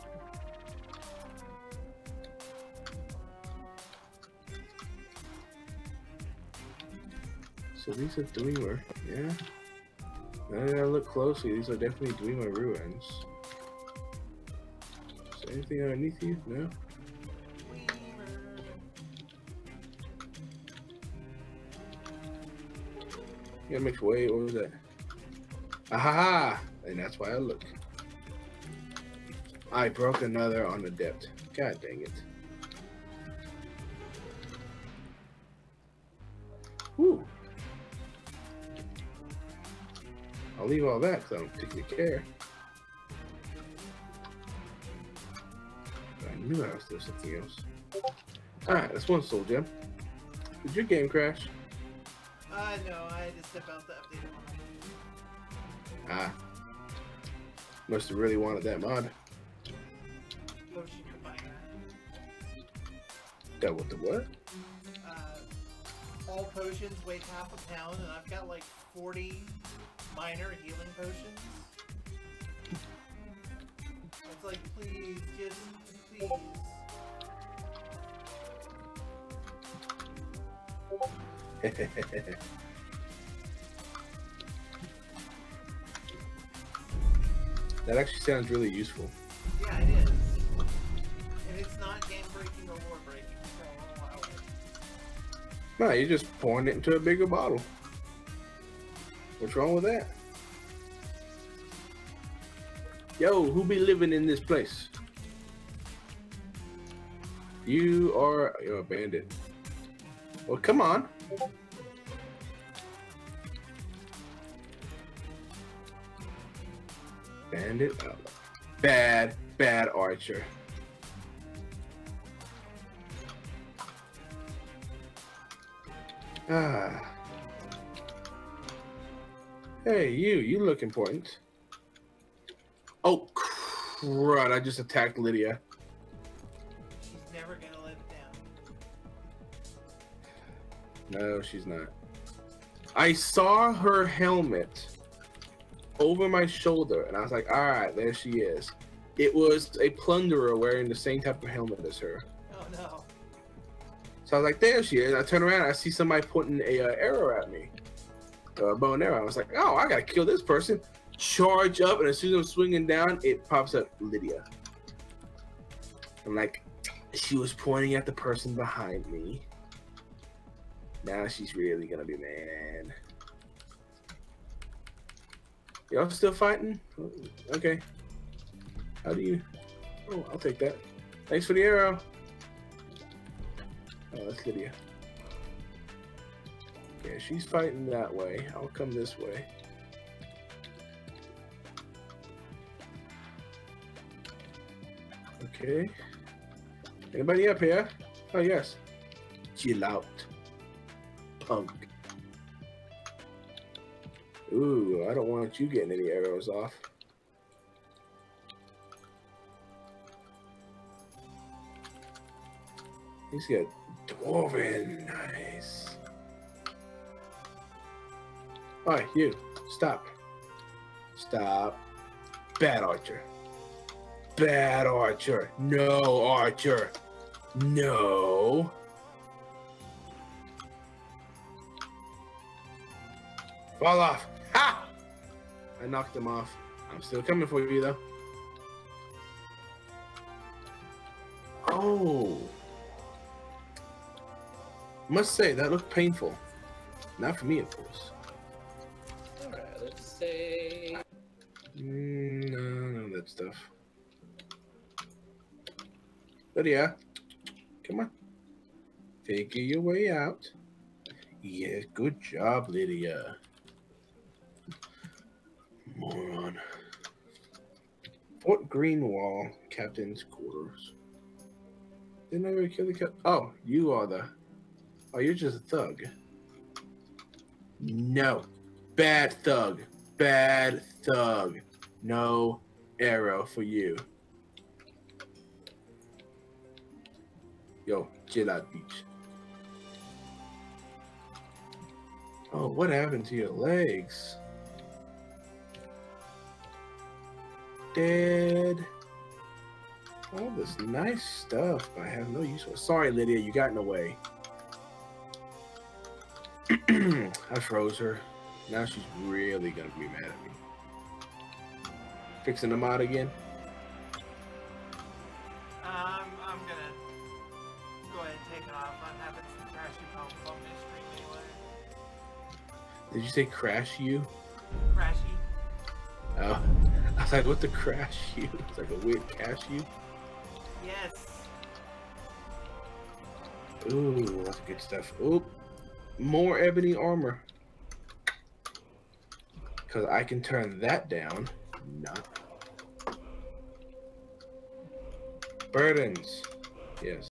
C: So these are Dwemer, yeah. Now that I look closely, these are definitely Dwemer ruins. Is there anything underneath you? No? You gotta make way, what was that? Ahaha! And that's why I look. I broke another on Adept. God dang it. I'll leave all that because I don't particularly care. But I knew I was doing something else. Alright, that's one soul gem. Did your game crash?
B: No, I had to step out to update it.
C: Ah. Must have really wanted that mod.
B: Potion combiner.
C: That with the what?
B: All potions weigh half a pound, and I've got like 40 minor healing potions. It's like, please, just please.
C: That actually sounds really useful.
B: Yeah, it is. And it's not game breaking or war breaking, so I'll allow it.
C: No, you're just pouring it into a bigger bottle. What's wrong with that? Yo, who be living in this place? You're a bandit. Well, come on. Bandit? Oh, bad archer. Ah. Hey, you look important. Oh, crud, I just attacked Lydia.
B: She's never gonna live it down.
C: No, she's not. I saw her helmet over my shoulder, and I was like, alright, there she is. It was a plunderer wearing the same type of helmet as her.
B: Oh no.
C: So I was like, there she is. I turn around, and I see somebody putting a arrow at me. A bow and arrow. I was like, oh, I gotta kill this person. Charge up, and as soon as I'm swinging down, it pops up Lydia. I'm like, she was pointing at the person behind me. Now she's really gonna be mad. Y'all still fighting? Okay. How do you... Oh, I'll take that. Thanks for the arrow. Oh, that's Lydia. Okay, she's fighting that way. I'll come this way. Okay. Anybody up here? Oh, yes. Chill out. Punk. Ooh, I don't want you getting any arrows off. He's got Dwarven. Nice. Alright, you. Stop. Stop. Bad archer. Bad archer. No, archer. No. Fall off. Ha! I knocked him off. I'm still coming for you, though. Oh. Must say, that looked painful. Not for me, of course.
A: Alright, let's say...
C: No, none of that stuff. Lydia, come on. Figure your way out. Yeah, good job, Lydia. Moron. Fort Greenwall, Captain's Quarters. Didn't I ever kill the cap? Oh, you are the... Oh, you're just a thug. No. Bad thug. Bad thug. No arrow for you. Yo, chill out, beach. Oh, what happened to your legs? Dead. All this nice stuff I have no use for. Sorry, Lydia, you got in the way. I froze her. Now she's really gonna be mad at me. Fixing the mod again?
B: I'm gonna go ahead and take it off. I'm having some crashing problems on this stream anyway.
C: Did you say crash you?
B: Crashy.
C: Oh. I was like, what the crash you? It's like a weird cash you?
B: Yes.
C: Ooh, that's good stuff. Oop. More ebony armor. Because I can turn that down. Not. Burdens. Yes.